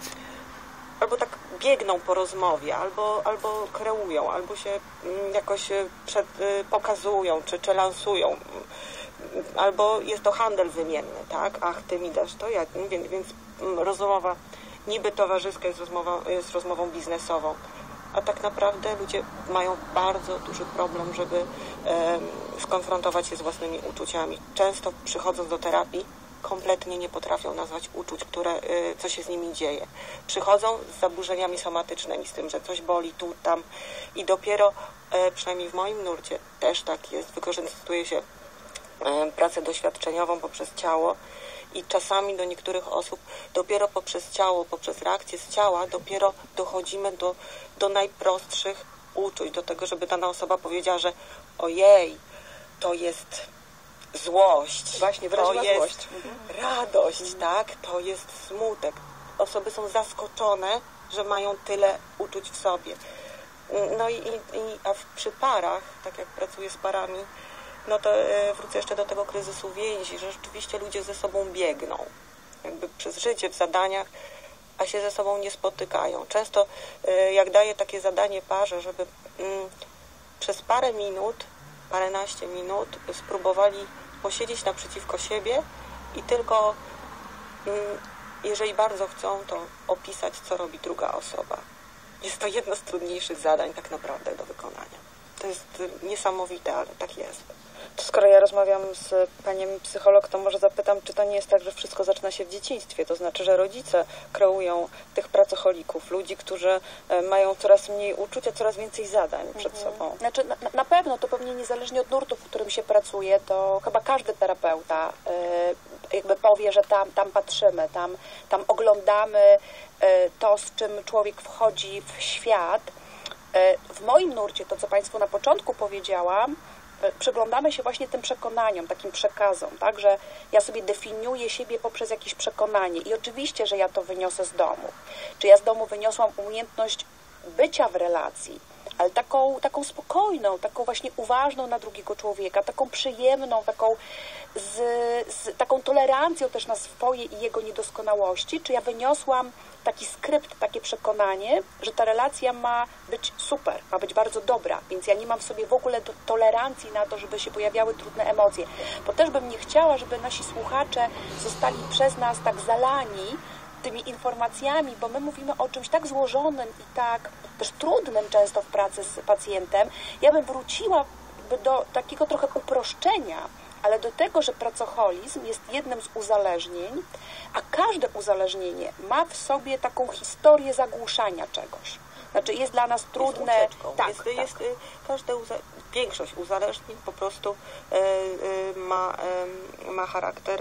albo tak biegną po rozmowie, albo, albo kreują, albo się jakoś przed, pokazują, czy, czy lansują, albo jest to handel wymienny, tak? Ach, ty mi dasz to, ja, więc, więc rozmowa niby towarzyska jest, rozmowa, jest rozmową biznesową, a tak naprawdę ludzie mają bardzo duży problem, żeby e, skonfrontować się z własnymi uczuciami. Często przychodząc do terapii, kompletnie nie potrafią nazwać uczuć, które, e, co się z nimi dzieje. Przychodzą z zaburzeniami somatycznymi, z tym, że coś boli tu, tam i dopiero, e, przynajmniej w moim nurcie też tak jest, wykorzystuje się e, pracę doświadczeniową poprzez ciało i czasami do niektórych osób dopiero poprzez ciało, poprzez reakcję z ciała dopiero dochodzimy do, do najprostszych uczuć, do tego, żeby dana osoba powiedziała, że ojej, to jest złość, właśnie to jest złość. radość, mhm. tak, to jest smutek. Osoby są zaskoczone, że mają tyle uczuć w sobie. No i, i a w, przy parach, tak jak pracuję z parami, no to e, wrócę jeszcze do tego kryzysu więzi, że rzeczywiście ludzie ze sobą biegną, jakby przez życie w zadaniach, a się ze sobą nie spotykają. Często e, jak daję takie zadanie parze, żeby mm, przez parę minut, paręnaście minut spróbowali posiedzieć naprzeciwko siebie i tylko mm, jeżeli bardzo chcą, to opisać, co robi druga osoba. Jest to jedno z trudniejszych zadań tak naprawdę do wykonania. To jest niesamowite, ale tak jest. To skoro ja rozmawiam z panią psycholog, to może zapytam, czy to nie jest tak, że wszystko zaczyna się w dzieciństwie? To znaczy, że rodzice kreują tych pracocholików, ludzi, którzy mają coraz mniej uczucia, coraz więcej zadań przed mhm. sobą. Znaczy, na, na pewno to pewnie niezależnie od nurtu, w którym się pracuje, to chyba każdy terapeuta y, jakby powie, że tam, tam patrzymy, tam, tam oglądamy y, to, z czym człowiek wchodzi w świat. Y, w moim nurcie, to co Państwu na początku powiedziałam, przyglądamy się właśnie tym przekonaniom, takim przekazom, tak, że ja sobie definiuję siebie poprzez jakieś przekonanie i oczywiście, że ja to wyniosę z domu. Czy ja z domu wyniosłam umiejętność bycia w relacji, ale taką, taką spokojną, taką właśnie uważną na drugiego człowieka, taką przyjemną, taką z, z taką tolerancją też na swoje i jego niedoskonałości, czy ja wyniosłam taki skrypt, takie przekonanie, że ta relacja ma być super, ma być bardzo dobra, więc ja nie mam w sobie w ogóle do, tolerancji na to, żeby się pojawiały trudne emocje, bo też bym nie chciała, żeby nasi słuchacze zostali przez nas tak zalani tymi informacjami, bo my mówimy o czymś tak złożonym i tak też trudnym często w pracy z pacjentem. Ja bym wróciła do takiego trochę uproszczenia, ale do tego, że pracoholizm jest jednym z uzależnień, a każde uzależnienie ma w sobie taką historię zagłuszania czegoś. Znaczy jest dla nas trudne... Jest tak, jest, tak. Jest, każde uza... Większość uzależnień po prostu e, e, ma, e, ma charakter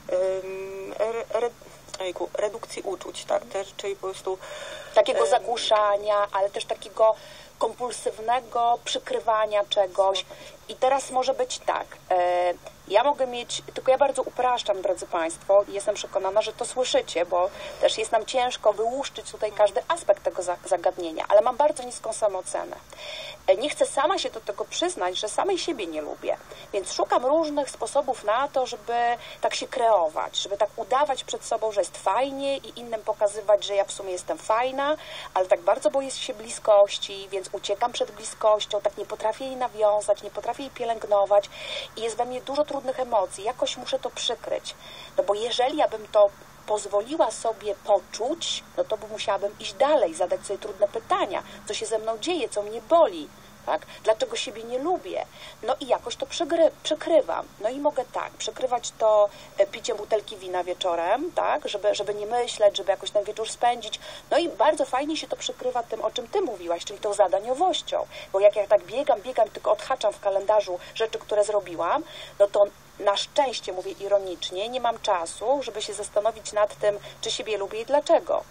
e, re, re, redukcji uczuć, tak? Też, czyli po prostu... Takiego zagłuszania, ale też takiego kompulsywnego przykrywania czegoś. I teraz może być tak, e, ja mogę mieć, tylko ja bardzo upraszczam, drodzy Państwo, i jestem przekonana, że to słyszycie, bo też jest nam ciężko wyłuszczyć tutaj każdy aspekt tego zagadnienia, ale mam bardzo niską samoocenę. E, nie chcę sama się do tego przyznać, że samej siebie nie lubię, więc szukam różnych sposobów na to, żeby tak się kreować, żeby tak udawać przed sobą, że jest fajnie i innym pokazywać, że ja w sumie jestem fajna, ale tak bardzo boję się bliskości, więc uciekam przed bliskością, tak nie potrafię jej nawiązać, nie potrafię jej pielęgnować i jest we mnie dużo trudnych emocji. Jakoś muszę to przykryć. No bo jeżeli ja bym to pozwoliła sobie poczuć, no to by musiałabym iść dalej, zadać sobie trudne pytania. Co się ze mną dzieje, co mnie boli, tak? Dlaczego siebie nie lubię? No i jakoś to przygry, przykrywam. No i mogę tak, przykrywać to piciem butelki wina wieczorem, tak? Żeby, żeby nie myśleć, żeby jakoś ten wieczór spędzić. No i bardzo fajnie się to przykrywa tym, o czym Ty mówiłaś, czyli tą zadaniowością. Bo jak ja tak biegam, biegam, tylko odhaczam w kalendarzu rzeczy, które zrobiłam, no to na szczęście, mówię ironicznie, nie mam czasu, żeby się zastanowić nad tym, czy siebie lubię i dlaczego.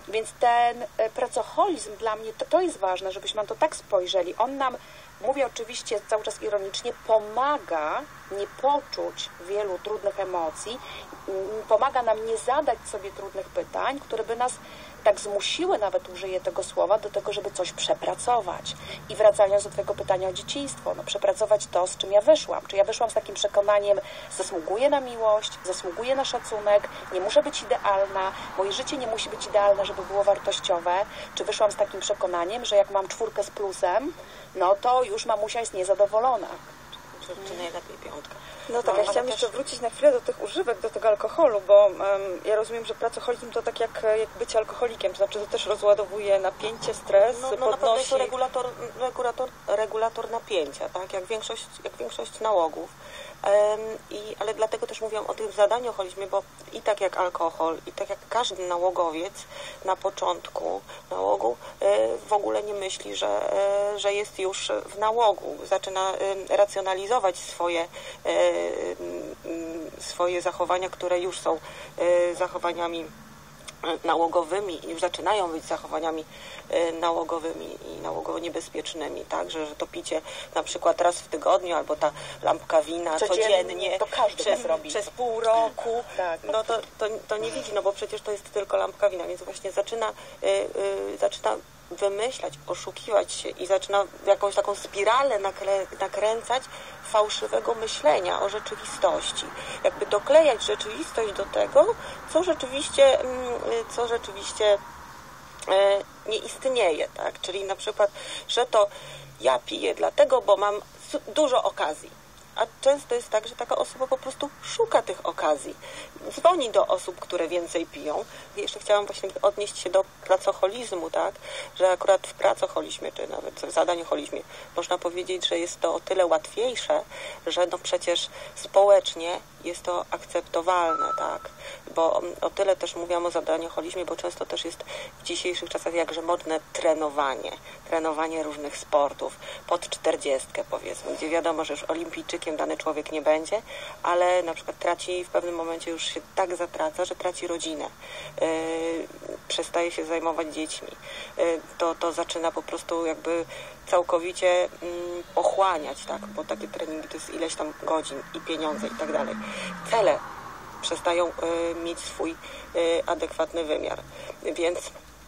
Więc ten pracoholizm dla mnie, to, to jest ważne, żebyśmy na to tak spojrzeli. On nam, mówię oczywiście cały czas ironicznie, pomaga nie poczuć wielu trudnych emocji, pomaga nam nie zadać sobie trudnych pytań, które by nas tak zmusiły, nawet użyję tego słowa, do tego, żeby coś przepracować. I wracając do twojego pytania o dzieciństwo, no przepracować to, z czym ja wyszłam. Czy ja wyszłam z takim przekonaniem, zasługuję na miłość, zasługuję na szacunek, nie muszę być idealna, moje życie nie musi być idealne, żeby było wartościowe. Czy wyszłam z takim przekonaniem, że jak mam czwórkę z plusem, no to już mamusia jest niezadowolona. Czy najlepiej piątka. No tak, No, ja chciałam ale jeszcze też- wrócić na chwilę do tych używek, do tego alkoholu, bo um, ja rozumiem, że pracoholizm to tak jak, jak bycie alkoholikiem, to znaczy to też rozładowuje napięcie, stres, No, no na pewno jest podnosi... to regulator, regulator, regulator napięcia, tak? Jak większość, jak większość nałogów. Em, i, ale dlatego też mówiłam o tym zadaniu holizmie, bo i tak jak alkohol, i tak jak każdy nałogowiec na początku nałogu e, w ogóle nie myśli, że, e, że jest już w nałogu. Zaczyna e, racjonalizować swoje, e, m, swoje zachowania, które już są e, zachowaniami nałogowymi i już zaczynają być zachowaniami e, nałogowymi i nałogowo niebezpiecznymi, tak, że, że to picie na przykład raz w tygodniu albo ta lampka wina Codziennie, codziennie to każdy przez, tak robi. przez pół roku, no to, to, to nie widzi, no bo przecież to jest tylko lampka wina, więc właśnie zaczyna, y, y, zaczyna wymyślać, oszukiwać się i zaczyna jakąś taką spiralę nakrę, nakręcać fałszywego myślenia o rzeczywistości. Jakby doklejać rzeczywistość do tego, co rzeczywiście, co rzeczywiście nie istnieje, tak? Czyli na przykład, że to ja piję dlatego, bo mam dużo okazji. A często jest tak, że taka osoba po prostu szuka tych okazji. Dzwoni do osób, które więcej piją. I jeszcze chciałam właśnie odnieść się do pracoholizmu, tak? Że akurat w pracoholizmie, czy nawet w zadaniuholizmie można powiedzieć, że jest to o tyle łatwiejsze, że no przecież społecznie jest to akceptowalne, tak? Bo o tyle też mówiłam o zadaniuholizmie, bo często też jest w dzisiejszych czasach jakże modne trenowanie. Trenowanie różnych sportów. Pod czterdziestkę powiedzmy, gdzie wiadomo, że już olimpijczykiem dany człowiek nie będzie, ale na przykład traci w pewnym momencie już się tak zatraca, że traci rodzinę. Yy, przestaje się zajmować dziećmi. Yy, to, to zaczyna po prostu jakby całkowicie yy, pochłaniać, tak? Bo takie treningi to jest ileś tam godzin i pieniądze i tak dalej. Cele przestają y, mieć swój y, adekwatny wymiar. Więc,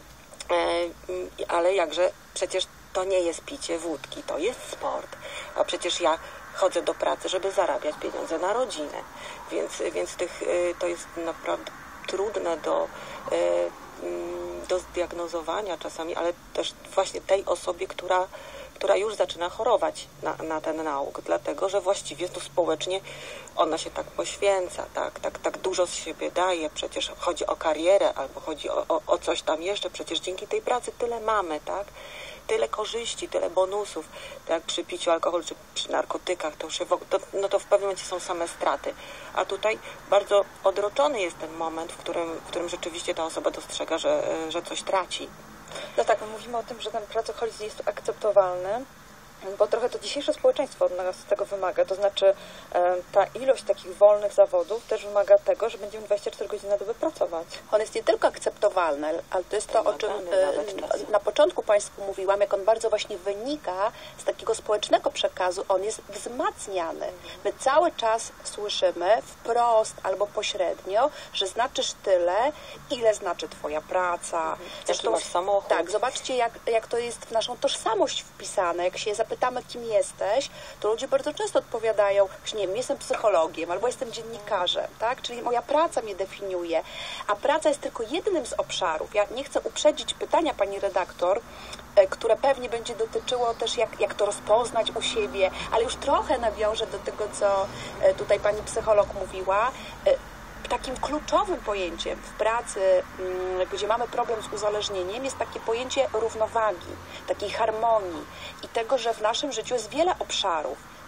y, ale jakże przecież to nie jest picie wódki, to jest sport. A przecież ja chodzę do pracy, żeby zarabiać pieniądze na rodzinę. Więc, więc tych, y, to jest naprawdę trudne do, y, do zdiagnozowania czasami, ale też właśnie tej osobie, która która już zaczyna chorować na, na ten nauk, dlatego, że właściwie to społecznie ona się tak poświęca, tak, tak, tak dużo z siebie daje, przecież chodzi o karierę albo chodzi o, o, o coś tam jeszcze, przecież dzięki tej pracy tyle mamy, tak, tyle korzyści, tyle bonusów, tak jak przy piciu alkoholu czy przy narkotykach, to, już się w, to, no to w pewnym momencie są same straty, a tutaj bardzo odroczony jest ten moment, w którym, w którym rzeczywiście ta osoba dostrzega, że, że coś traci. No tak, my mówimy o tym, że ten pracoholizm jest akceptowalny, bo trochę to dzisiejsze społeczeństwo od nas tego wymaga, to znaczy e, ta ilość takich wolnych zawodów też wymaga tego, że będziemy dwadzieścia cztery godziny na dobę pracować. On jest nie tylko akceptowalny, ale to jest to, o czym e, na początku Państwu mówiłam, jak on bardzo właśnie wynika z takiego społecznego przekazu, on jest wzmacniany. My cały czas słyszymy wprost albo pośrednio, że znaczysz tyle, ile znaczy Twoja praca. Zresztą masz samochód. Tak, zobaczcie, jak, jak to jest w naszą tożsamość wpisane. Jak się zapytamy, kim jesteś, to ludzie bardzo często odpowiadają, że nie wiem, jestem psychologiem albo jestem dziennikarzem, tak? Czyli moja praca mnie definiuje, a praca jest tylko jednym z obszarów. Ja nie chcę uprzedzić pytania pani redaktor, które pewnie będzie dotyczyło też, jak, jak to rozpoznać u siebie, ale już trochę nawiążę do tego, co tutaj pani psycholog mówiła. Takim kluczowym pojęciem w pracy, gdzie mamy problem z uzależnieniem, jest takie pojęcie równowagi, takiej harmonii i tego, że w naszym życiu jest wiele obszarów.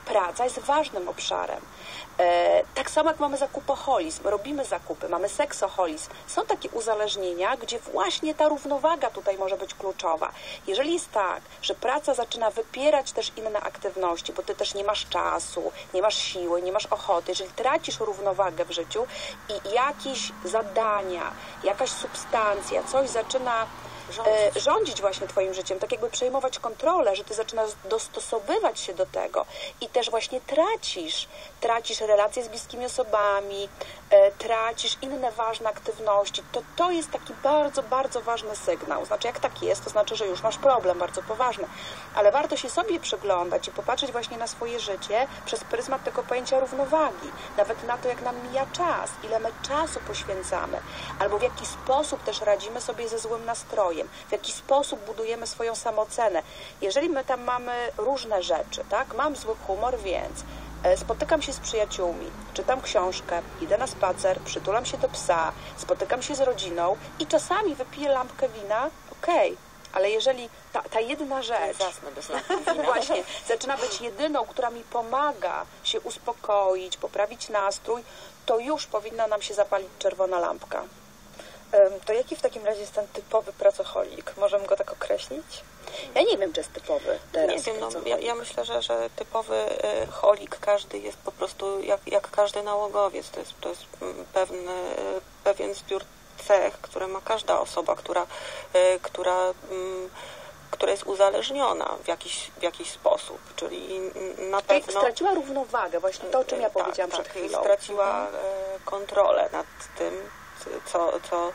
praca jest ważnym obszarem. E, tak samo jak mamy zakupoholizm, robimy zakupy, mamy seksoholizm. Są takie uzależnienia, gdzie właśnie ta równowaga tutaj może być kluczowa. Jeżeli jest tak, że praca zaczyna wypierać też inne aktywności, bo ty też nie masz czasu, nie masz siły, nie masz ochoty, jeżeli tracisz równowagę w życiu i jakieś zadania, jakaś substancja, coś zaczyna rządzić. E, rządzić właśnie twoim życiem, tak jakby przejmować kontrolę, że ty zaczynasz dostosowywać się do tego i też właśnie tracisz, tracisz relacje z bliskimi osobami, e, tracisz inne ważne aktywności, to to jest taki bardzo, bardzo ważny sygnał. Znaczy, jak tak jest, to znaczy, że już masz problem bardzo poważny, ale warto się sobie przyglądać i popatrzeć właśnie na swoje życie przez pryzmat tego pojęcia równowagi, nawet na to, jak nam mija czas, ile my czasu poświęcamy, albo w jaki sposób też radzimy sobie ze złym nastrojem, w jaki sposób budujemy swoją samoocenę. Jeżeli my tam mamy różne rzeczy, tak, mam zły humor, więc spotykam się z przyjaciółmi, czytam książkę, idę na spacer, przytulam się do psa, spotykam się z rodziną i czasami wypiję lampkę wina, okej, okay. Ale jeżeli ta, ta jedna rzecz właśnie zaczyna być jedyną, która mi pomaga się uspokoić, poprawić nastrój, to już powinna nam się zapalić czerwona lampka. To jaki w takim razie jest ten typowy pracoholik? Możemy go tak określić? Ja nie wiem, czy jest typowy teraz. Nie wiem, no, ja, ja myślę, że, że typowy y, cholik każdy jest po prostu jak, jak każdy nałogowiec. To jest, to jest pewny, y, pewien zbiór cech, które ma każda osoba, która, y, która, y, która jest uzależniona w jakiś, w jakiś sposób. Czyli na Czyli pewno... straciła równowagę, właśnie to, o czym ja tak, powiedziałam tak, przed chwilą. Straciła mhm. y, kontrolę nad tym, co... co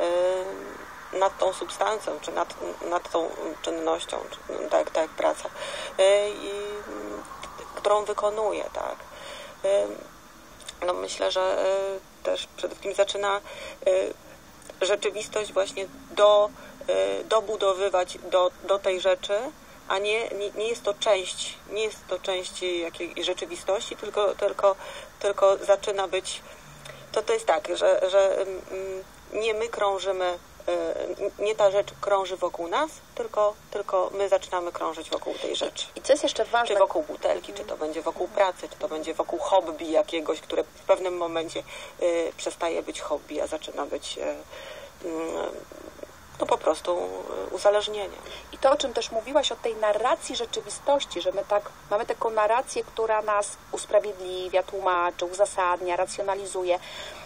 y, nad tą substancją, czy nad, nad tą czynnością, czy, tak, tak jak praca, y, i, którą wykonuje, tak. Y, no myślę, że y, też przede wszystkim zaczyna y, rzeczywistość właśnie do, y, dobudowywać do, do tej rzeczy, a nie, nie, nie jest to część, nie jest to część jakiejś rzeczywistości, tylko, tylko, tylko zaczyna być, to to jest tak, że, że y, nie my krążymy, nie ta rzecz krąży wokół nas, tylko, tylko my zaczynamy krążyć wokół tej rzeczy. I co jest jeszcze ważne? Czy wokół butelki, czy to będzie wokół pracy, czy to będzie wokół hobby jakiegoś, które w pewnym momencie y, przestaje być hobby, a zaczyna być y, y, no po prostu uzależnienie. I to, o czym też mówiłaś, o tej narracji rzeczywistości, że my tak mamy taką narrację, która nas usprawiedliwia, tłumaczy, uzasadnia, racjonalizuje.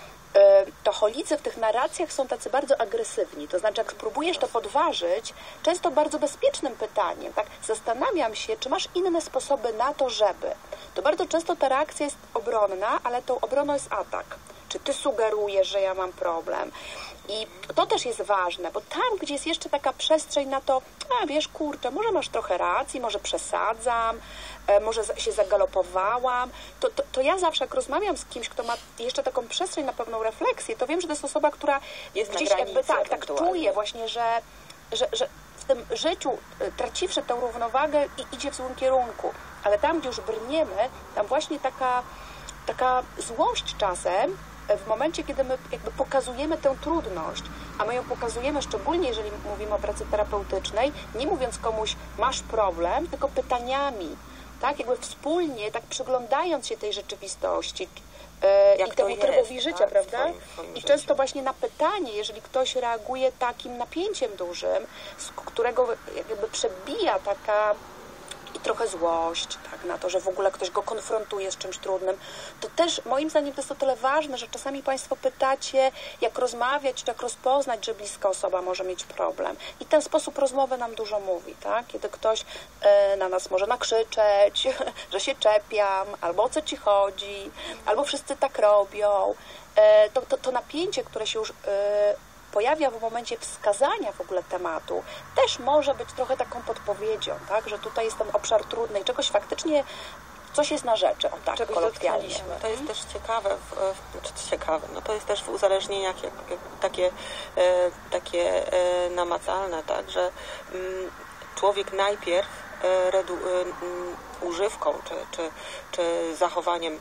To holicy w tych narracjach są tacy bardzo agresywni. To znaczy, jak spróbujesz to podważyć, często bardzo bezpiecznym pytaniem, tak, zastanawiam się, czy masz inne sposoby na to, żeby. To bardzo często ta reakcja jest obronna, ale tą obroną jest atak. Czy ty sugerujesz, że ja mam problem? I to też jest ważne, bo tam, gdzie jest jeszcze taka przestrzeń na to, a wiesz, kurczę, może masz trochę racji, może przesadzam, może się zagalopowałam, to, to, to ja zawsze, jak rozmawiam z kimś, kto ma jeszcze taką przestrzeń na pewną refleksję, to wiem, że to jest osoba, która jest gdzieś jakby tak, tak czuje właśnie, że, że, że w tym życiu, traciwszy tę równowagę, i idzie w złym kierunku. Ale tam, gdzie już brniemy, tam właśnie taka, taka złość czasem, w momencie, kiedy my jakby pokazujemy tę trudność, a my ją pokazujemy szczególnie, jeżeli mówimy o pracy terapeutycznej, nie mówiąc komuś, masz problem, tylko pytaniami, tak, jakby wspólnie, tak przyglądając się tej rzeczywistości yy, i temu trybowi jest, życia, tak, prawda? W twoim, w twoim I życiu. Często właśnie na pytanie, jeżeli ktoś reaguje takim napięciem dużym, z którego jakby przebija taka i trochę złość, tak, na to, że w ogóle ktoś go konfrontuje z czymś trudnym, to też moim zdaniem to jest o tyle ważne, że czasami Państwo pytacie, jak rozmawiać, czy jak rozpoznać, że bliska osoba może mieć problem. I ten sposób rozmowy nam dużo mówi, tak? Kiedy ktoś e, na nas może nakrzyczeć, że się czepiam, albo o co ci chodzi, albo wszyscy tak robią, e, to, to, to napięcie, które się już e, pojawia w momencie wskazania w ogóle tematu, też może być trochę taką podpowiedzią, tak, że tutaj jest ten obszar trudny i czegoś faktycznie, coś jest na rzeczy, o tak, czegoś kolokwialnie. To jest też ciekawe, w, w, ciekawe, no to jest też w uzależnieniach jak, jak takie, e, takie e, namacalne, tak, że m, człowiek najpierw e, redu, e, m, używką, czy, czy, czy zachowaniem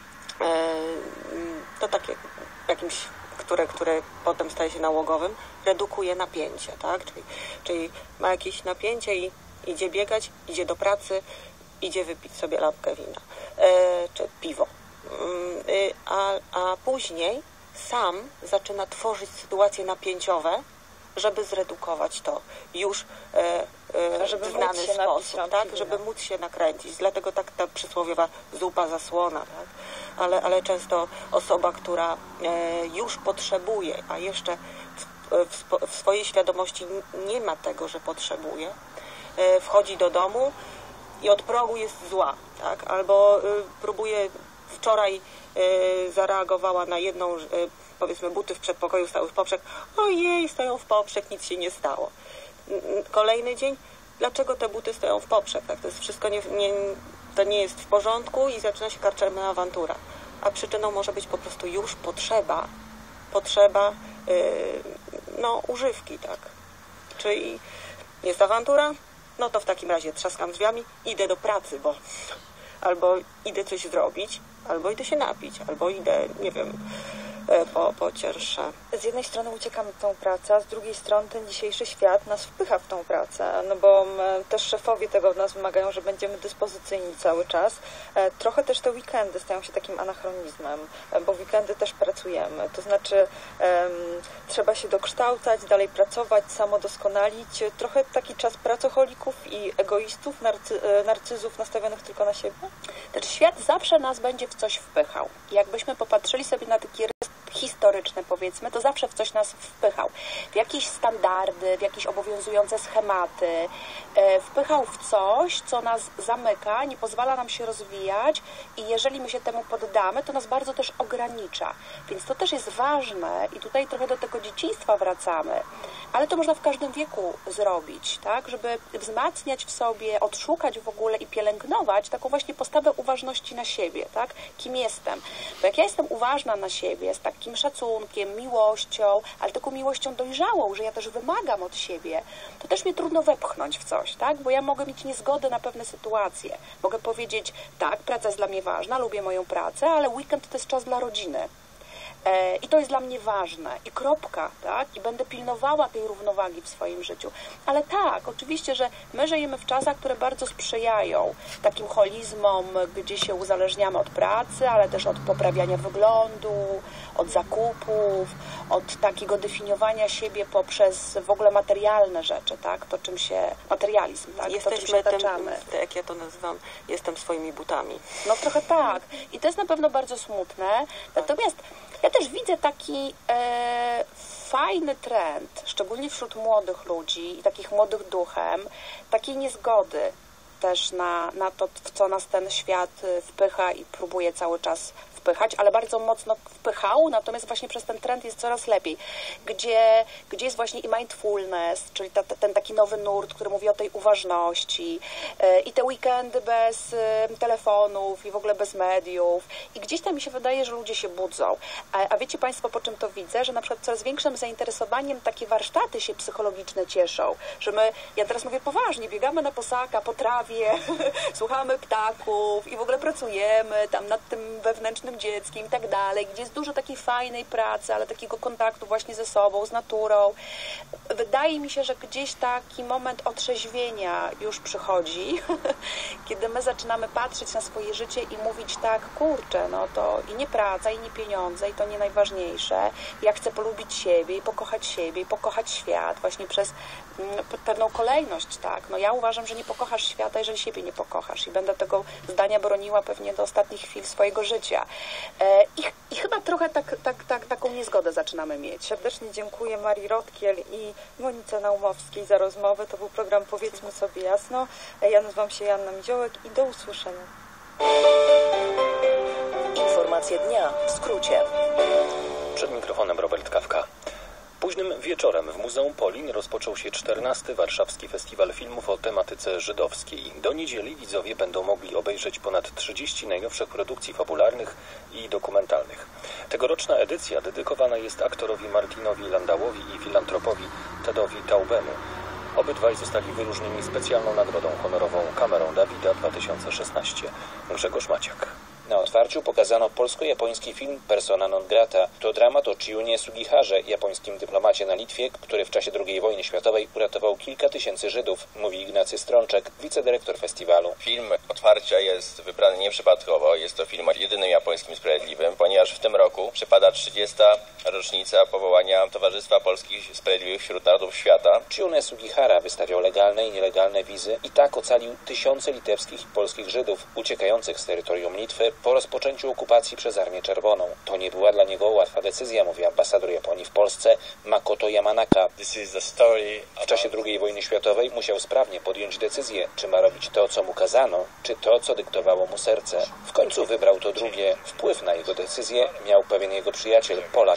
e, to takie jakimś Które, które potem staje się nałogowym, redukuje napięcie, tak? Czyli, czyli ma jakieś napięcie i idzie biegać, idzie do pracy, idzie wypić sobie lampkę wina, e, czy piwo. Y, a, a później sam zaczyna tworzyć sytuacje napięciowe, żeby zredukować to już e, e, żeby w znany sposób, tak? Żeby móc się nakręcić. Dlatego tak ta przysłowiowa zupa zasłona, tak? Ale, ale często osoba, która e, już potrzebuje, a jeszcze w, w, w swojej świadomości nie ma tego, że potrzebuje, e, wchodzi do domu i od progu jest zła, tak? Albo e, próbuje wczoraj e, zareagowała na jedną, e, powiedzmy, buty w przedpokoju stały w poprzek. Ojej, stoją w poprzek, nic się nie stało. Kolejny dzień, dlaczego te buty stoją w poprzek? Tak? To jest wszystko nie, nie, to nie jest w porządku i zaczyna się karczemna awantura. A przyczyną może być po prostu już potrzeba, potrzeba e, no, używki, tak? Czyli jest awantura, no to w takim razie trzaskam drzwiami, idę do pracy, bo albo idę coś zrobić, albo idę się napić, albo idę, nie wiem, po, po ciersze. Z jednej strony uciekamy w tą pracę, a z drugiej strony ten dzisiejszy świat nas wpycha w tą pracę, no bo też szefowie tego od nas wymagają, że będziemy dyspozycyjni cały czas. Trochę też te weekendy stają się takim anachronizmem, bo w weekendy też pracujemy, to znaczy um, trzeba się dokształcać, dalej pracować, samodoskonalić. Trochę taki czas pracocholików i egoistów, narcy, narcyzów nastawionych tylko na siebie. Znaczy świat zawsze nas będzie w coś wpychał. Jakbyśmy popatrzyli sobie na taki rys historyczny, powiedzmy, to zawsze w coś nas wpychał. W jakieś standardy, w jakieś obowiązujące schematy. E, wpychał w coś, co nas zamyka, nie pozwala nam się rozwijać i jeżeli my się temu poddamy, to nas bardzo też ogranicza. Więc to też jest ważne i tutaj trochę do tego dzieciństwa wracamy. Ale to można w każdym wieku zrobić, tak? Żeby wzmacniać w sobie, odszukać w ogóle i pielęgnować taką właśnie postawę uważności na siebie, tak? Kim jestem? Bo jak ja jestem uważna na siebie, z takim szacunkiem, miłością, ale taką miłością dojrzałą, że ja też wymagam od siebie, to też mnie trudno wepchnąć w coś, tak? Bo ja mogę mieć niezgodę na pewne sytuacje. Mogę powiedzieć, tak, praca jest dla mnie ważna, lubię moją pracę, ale weekend to jest czas dla rodziny. I to jest dla mnie ważne. I kropka, tak? I będę pilnowała tej równowagi w swoim życiu. Ale tak, oczywiście, że my żyjemy w czasach, które bardzo sprzyjają takim holizmom, gdzie się uzależniamy od pracy, ale też od poprawiania wyglądu, od zakupów, od takiego definiowania siebie poprzez w ogóle materialne rzeczy, tak? To czym się, materializm, tak? Jesteśmy to, czym się tym, otaczamy. jak ja to nazywam, jestem swoimi butami. No trochę tak. I to jest na pewno bardzo smutne. Natomiast ja też widzę taki e, fajny trend, szczególnie wśród młodych ludzi i takich młodych duchem, takiej niezgody też na, na to, w co nas ten świat wpycha i próbuje cały czas wpychać, ale bardzo mocno wpychał, natomiast właśnie przez ten trend jest coraz lepiej, gdzie, gdzie jest właśnie i mindfulness, czyli ta, ten taki nowy nurt, który mówi o tej uważności yy, i te weekendy bez yy, telefonów i w ogóle bez mediów i gdzieś tam mi się wydaje, że ludzie się budzą. A, a wiecie Państwo, po czym to widzę? Że na przykład coraz większym zainteresowaniem takie warsztaty się psychologiczne cieszą, że my, ja teraz mówię poważnie, biegamy na posaka, po trawie, słuchamy ptaków i w ogóle pracujemy tam nad tym wewnętrznym dzieckiem i tak dalej, gdzie jest dużo takiej fajnej pracy, ale takiego kontaktu właśnie ze sobą, z naturą. Wydaje mi się, że gdzieś taki moment otrzeźwienia już przychodzi, kiedy my zaczynamy patrzeć na swoje życie i mówić tak, kurczę, no to i nie praca, i nie pieniądze, i to nie najważniejsze. Ja chcę polubić siebie i pokochać siebie, i pokochać świat właśnie przez mm, pewną kolejność, tak. No ja uważam, że nie pokochasz świata, jeżeli siebie nie pokochasz i będę tego zdania broniła pewnie do ostatnich chwil swojego życia. I, i chyba trochę tak, tak, tak, taką niezgodę zaczynamy mieć. Serdecznie dziękuję Marii Rotkiel i Monice Naumowskiej za rozmowę. To był program Powiedzmy sobie jasno. Ja nazywam się Joanna Miziołek i do usłyszenia. Informacje dnia w skrócie. Przed mikrofonem Robert Kawka. Późnym wieczorem w Muzeum Polin rozpoczął się czternasty Warszawski Festiwal Filmów o tematyce żydowskiej. Do niedzieli widzowie będą mogli obejrzeć ponad trzydzieści najnowszych produkcji fabularnych i dokumentalnych. Tegoroczna edycja dedykowana jest aktorowi Martinowi Landałowi i filantropowi Tedowi Taubemu. Obydwaj zostali wyróżnieni specjalną nagrodą honorową Kamerą Dawida dwa tysiące szesnaście. Grzegorz Maciak. Na otwarciu pokazano polsko-japoński film Persona non grata. To dramat o Chiunie Sugiharze, japońskim dyplomacie na Litwie, który w czasie drugiej wojny światowej uratował kilka tysięcy Żydów, mówi Ignacy Strączek, wicedyrektor festiwalu. Film Otwarcia jest wybrany nieprzypadkowo. Jest to film jedynym japońskim sprawiedliwym, ponieważ w tym roku przypada trzydziesta rocznica powołania Towarzystwa Polskich Sprawiedliwych wśród Narodów Świata. Chiune Sugihara wystawiał legalne i nielegalne wizy i tak ocalił tysiące litewskich i polskich Żydów uciekających z terytorium Litwy po rozpoczęciu okupacji przez Armię Czerwoną. To nie była dla niego łatwa decyzja, mówi ambasador Japonii w Polsce Makoto Yamanaka. W czasie drugiej wojny światowej musiał sprawnie podjąć decyzję, czy ma robić to, co mu kazano, czy to, co dyktowało mu serce. W końcu wybrał to drugie. Wpływ na jego decyzję miał pewien jego przyjaciel, Polak.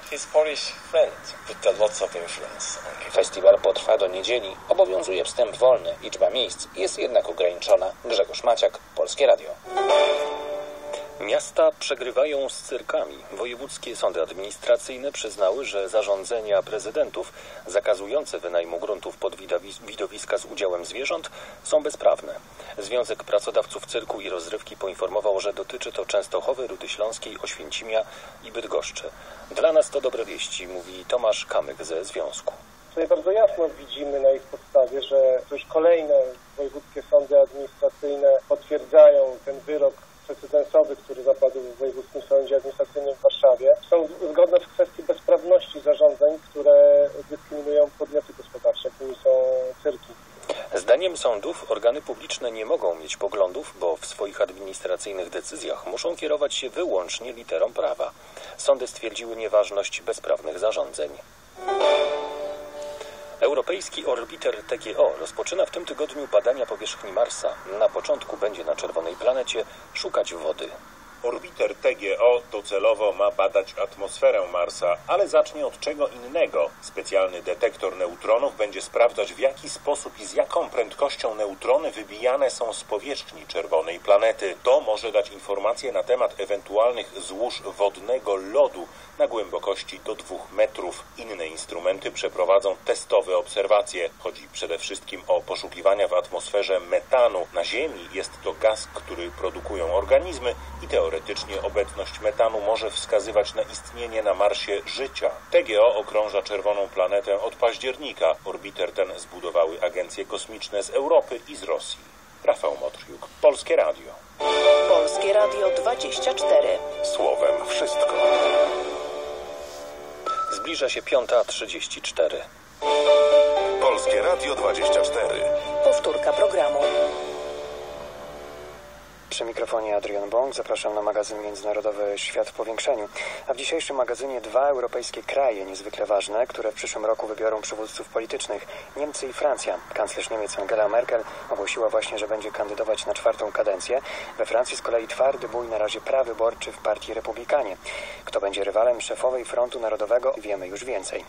Festiwal potrwa do niedzieli. Obowiązuje wstęp wolny. Liczba miejsc jest jednak ograniczona. Grzegorz Maciak, Polskie Radio. Miasta przegrywają z cyrkami. Wojewódzkie sądy administracyjne przyznały, że zarządzenia prezydentów zakazujące wynajmu gruntów pod widowiska z udziałem zwierząt są bezprawne. Związek Pracodawców Cyrku i Rozrywki poinformował, że dotyczy to Częstochowy, Rudy Śląskiej, Oświęcimia i Bydgoszczy. Dla nas to dobre wieści, mówi Tomasz Kamyk ze związku. Tutaj bardzo jasno widzimy na ich podstawie, że już kolejne wojewódzkie sądy administracyjne potwierdzają ten wyrok precedensowy, który zapadł w Wojewódzkim Sądzie Administracyjnym w Warszawie. Są zgodne w kwestii bezprawności zarządzeń, które dyskryminują podmioty gospodarcze, jakimi są cyrki. Zdaniem sądów organy publiczne nie mogą mieć poglądów, bo w swoich administracyjnych decyzjach muszą kierować się wyłącznie literą prawa. Sądy stwierdziły nieważność bezprawnych zarządzeń. Europejski orbiter T G O rozpoczyna w tym tygodniu badania powierzchni Marsa. Na początku będzie na czerwonej planecie szukać wody. Orbiter T G O docelowo ma badać atmosferę Marsa, ale zacznie od czego innego. Specjalny detektor neutronów będzie sprawdzać, w jaki sposób i z jaką prędkością neutrony wybijane są z powierzchni czerwonej planety. To może dać informacje na temat ewentualnych złóż wodnego lodu na głębokości do dwóch metrów. Inne instrumenty przeprowadzą testowe obserwacje. Chodzi przede wszystkim o poszukiwania w atmosferze metanu. Na Ziemi jest to gaz, który produkują organizmy i teoretycznie obecność metanu może wskazywać na istnienie na Marsie życia. T G O okrąża czerwoną planetę od października. Orbiter ten zbudowały agencje kosmiczne z Europy i z Rosji. Rafał Motriuk, Polskie Radio. Polskie Radio dwadzieścia cztery. Słowem wszystko. Zbliża się piąta trzydzieści cztery. Polskie Radio dwadzieścia cztery. Powtórka programu. Przy mikrofonie Adrian Bąk. Zapraszam na magazyn międzynarodowy Świat w powiększeniu. A w dzisiejszym magazynie dwa europejskie kraje niezwykle ważne, które w przyszłym roku wybiorą przywódców politycznych. Niemcy i Francja. Kanclerz Niemiec Angela Merkel ogłosiła właśnie, że będzie kandydować na czwartą kadencję. We Francji z kolei twardy bój na razie prawyborczy w partii Republikanie. Kto będzie rywalem szefowej Frontu Narodowego, wiemy już więcej.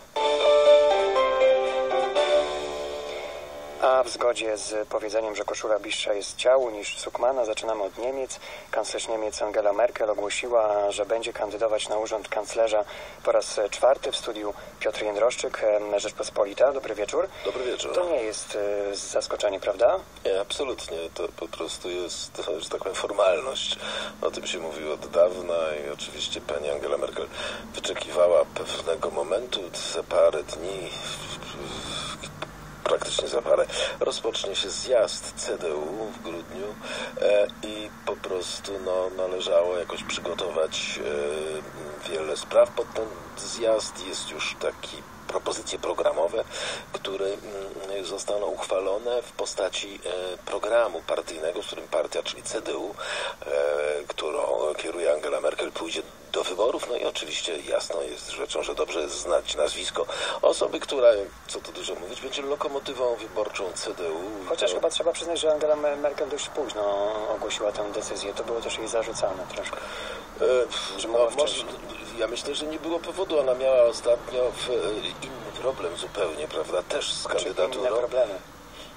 A w zgodzie z powiedzeniem, że koszula bliższa jest ciału niż sukmana, zaczynamy od Niemiec. Kanclerz Niemiec Angela Merkel ogłosiła, że będzie kandydować na urząd kanclerza po raz czwarty. W studiu Piotr Jędroszczyk, Rzeczpospolita. Dobry wieczór. Dobry wieczór. To nie jest y, zaskoczenie, prawda? Nie, absolutnie. To po prostu jest, że tak powiem, formalność. O tym się mówiło od dawna i oczywiście pani Angela Merkel wyczekiwała pewnego momentu. Za parę dni praktycznie za parę rozpocznie się zjazd C D U w grudniu e, i po prostu no, należało jakoś przygotować e, wiele spraw pod ten zjazd. Jest już taki propozycje programowe, które mm, zostaną uchwalone w postaci e, programu partyjnego, z którym partia, czyli C D U, e, którą kieruje Angela Merkel, pójdzie do wyborów. No i oczywiście jasno jest rzeczą, że dobrze jest znać nazwisko osoby, która, co tu dużo mówić, będzie lokomotywą wyborczą C D U. Chociaż to... chyba trzeba przyznać, że Angela Merkel dość późno ogłosiła tę decyzję. To było też jej zarzucane troszkę. E, no, może, ja myślę, że nie było powodu. Ona miała ostatnio w, inny problem zupełnie, prawda? Też z kandydaturą. Inne problemy.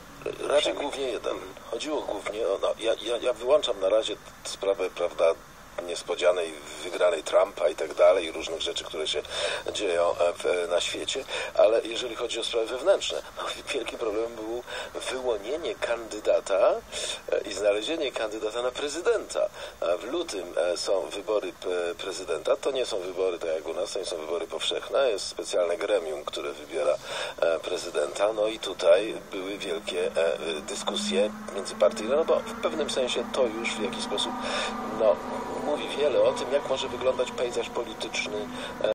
Raczej głównie jeden. Chodziło głównie o... No, ja, ja, ja wyłączam na razie sprawę, prawda, niespodzianej wygranej Trumpa i tak dalej, różnych rzeczy, które się dzieją w, na świecie, ale jeżeli chodzi o sprawy wewnętrzne, no, wielkim problemem było wyłonienie kandydata i znalezienie kandydata na prezydenta. W lutym są wybory prezydenta, to nie są wybory tak jak u nas, to nie są wybory powszechne, jest specjalne gremium, które wybiera prezydenta, no i tutaj były wielkie dyskusje międzypartyjne, no bo w pewnym sensie to już w jakiś sposób no, mówi wiele o tym, jak może wyglądać pejzaż polityczny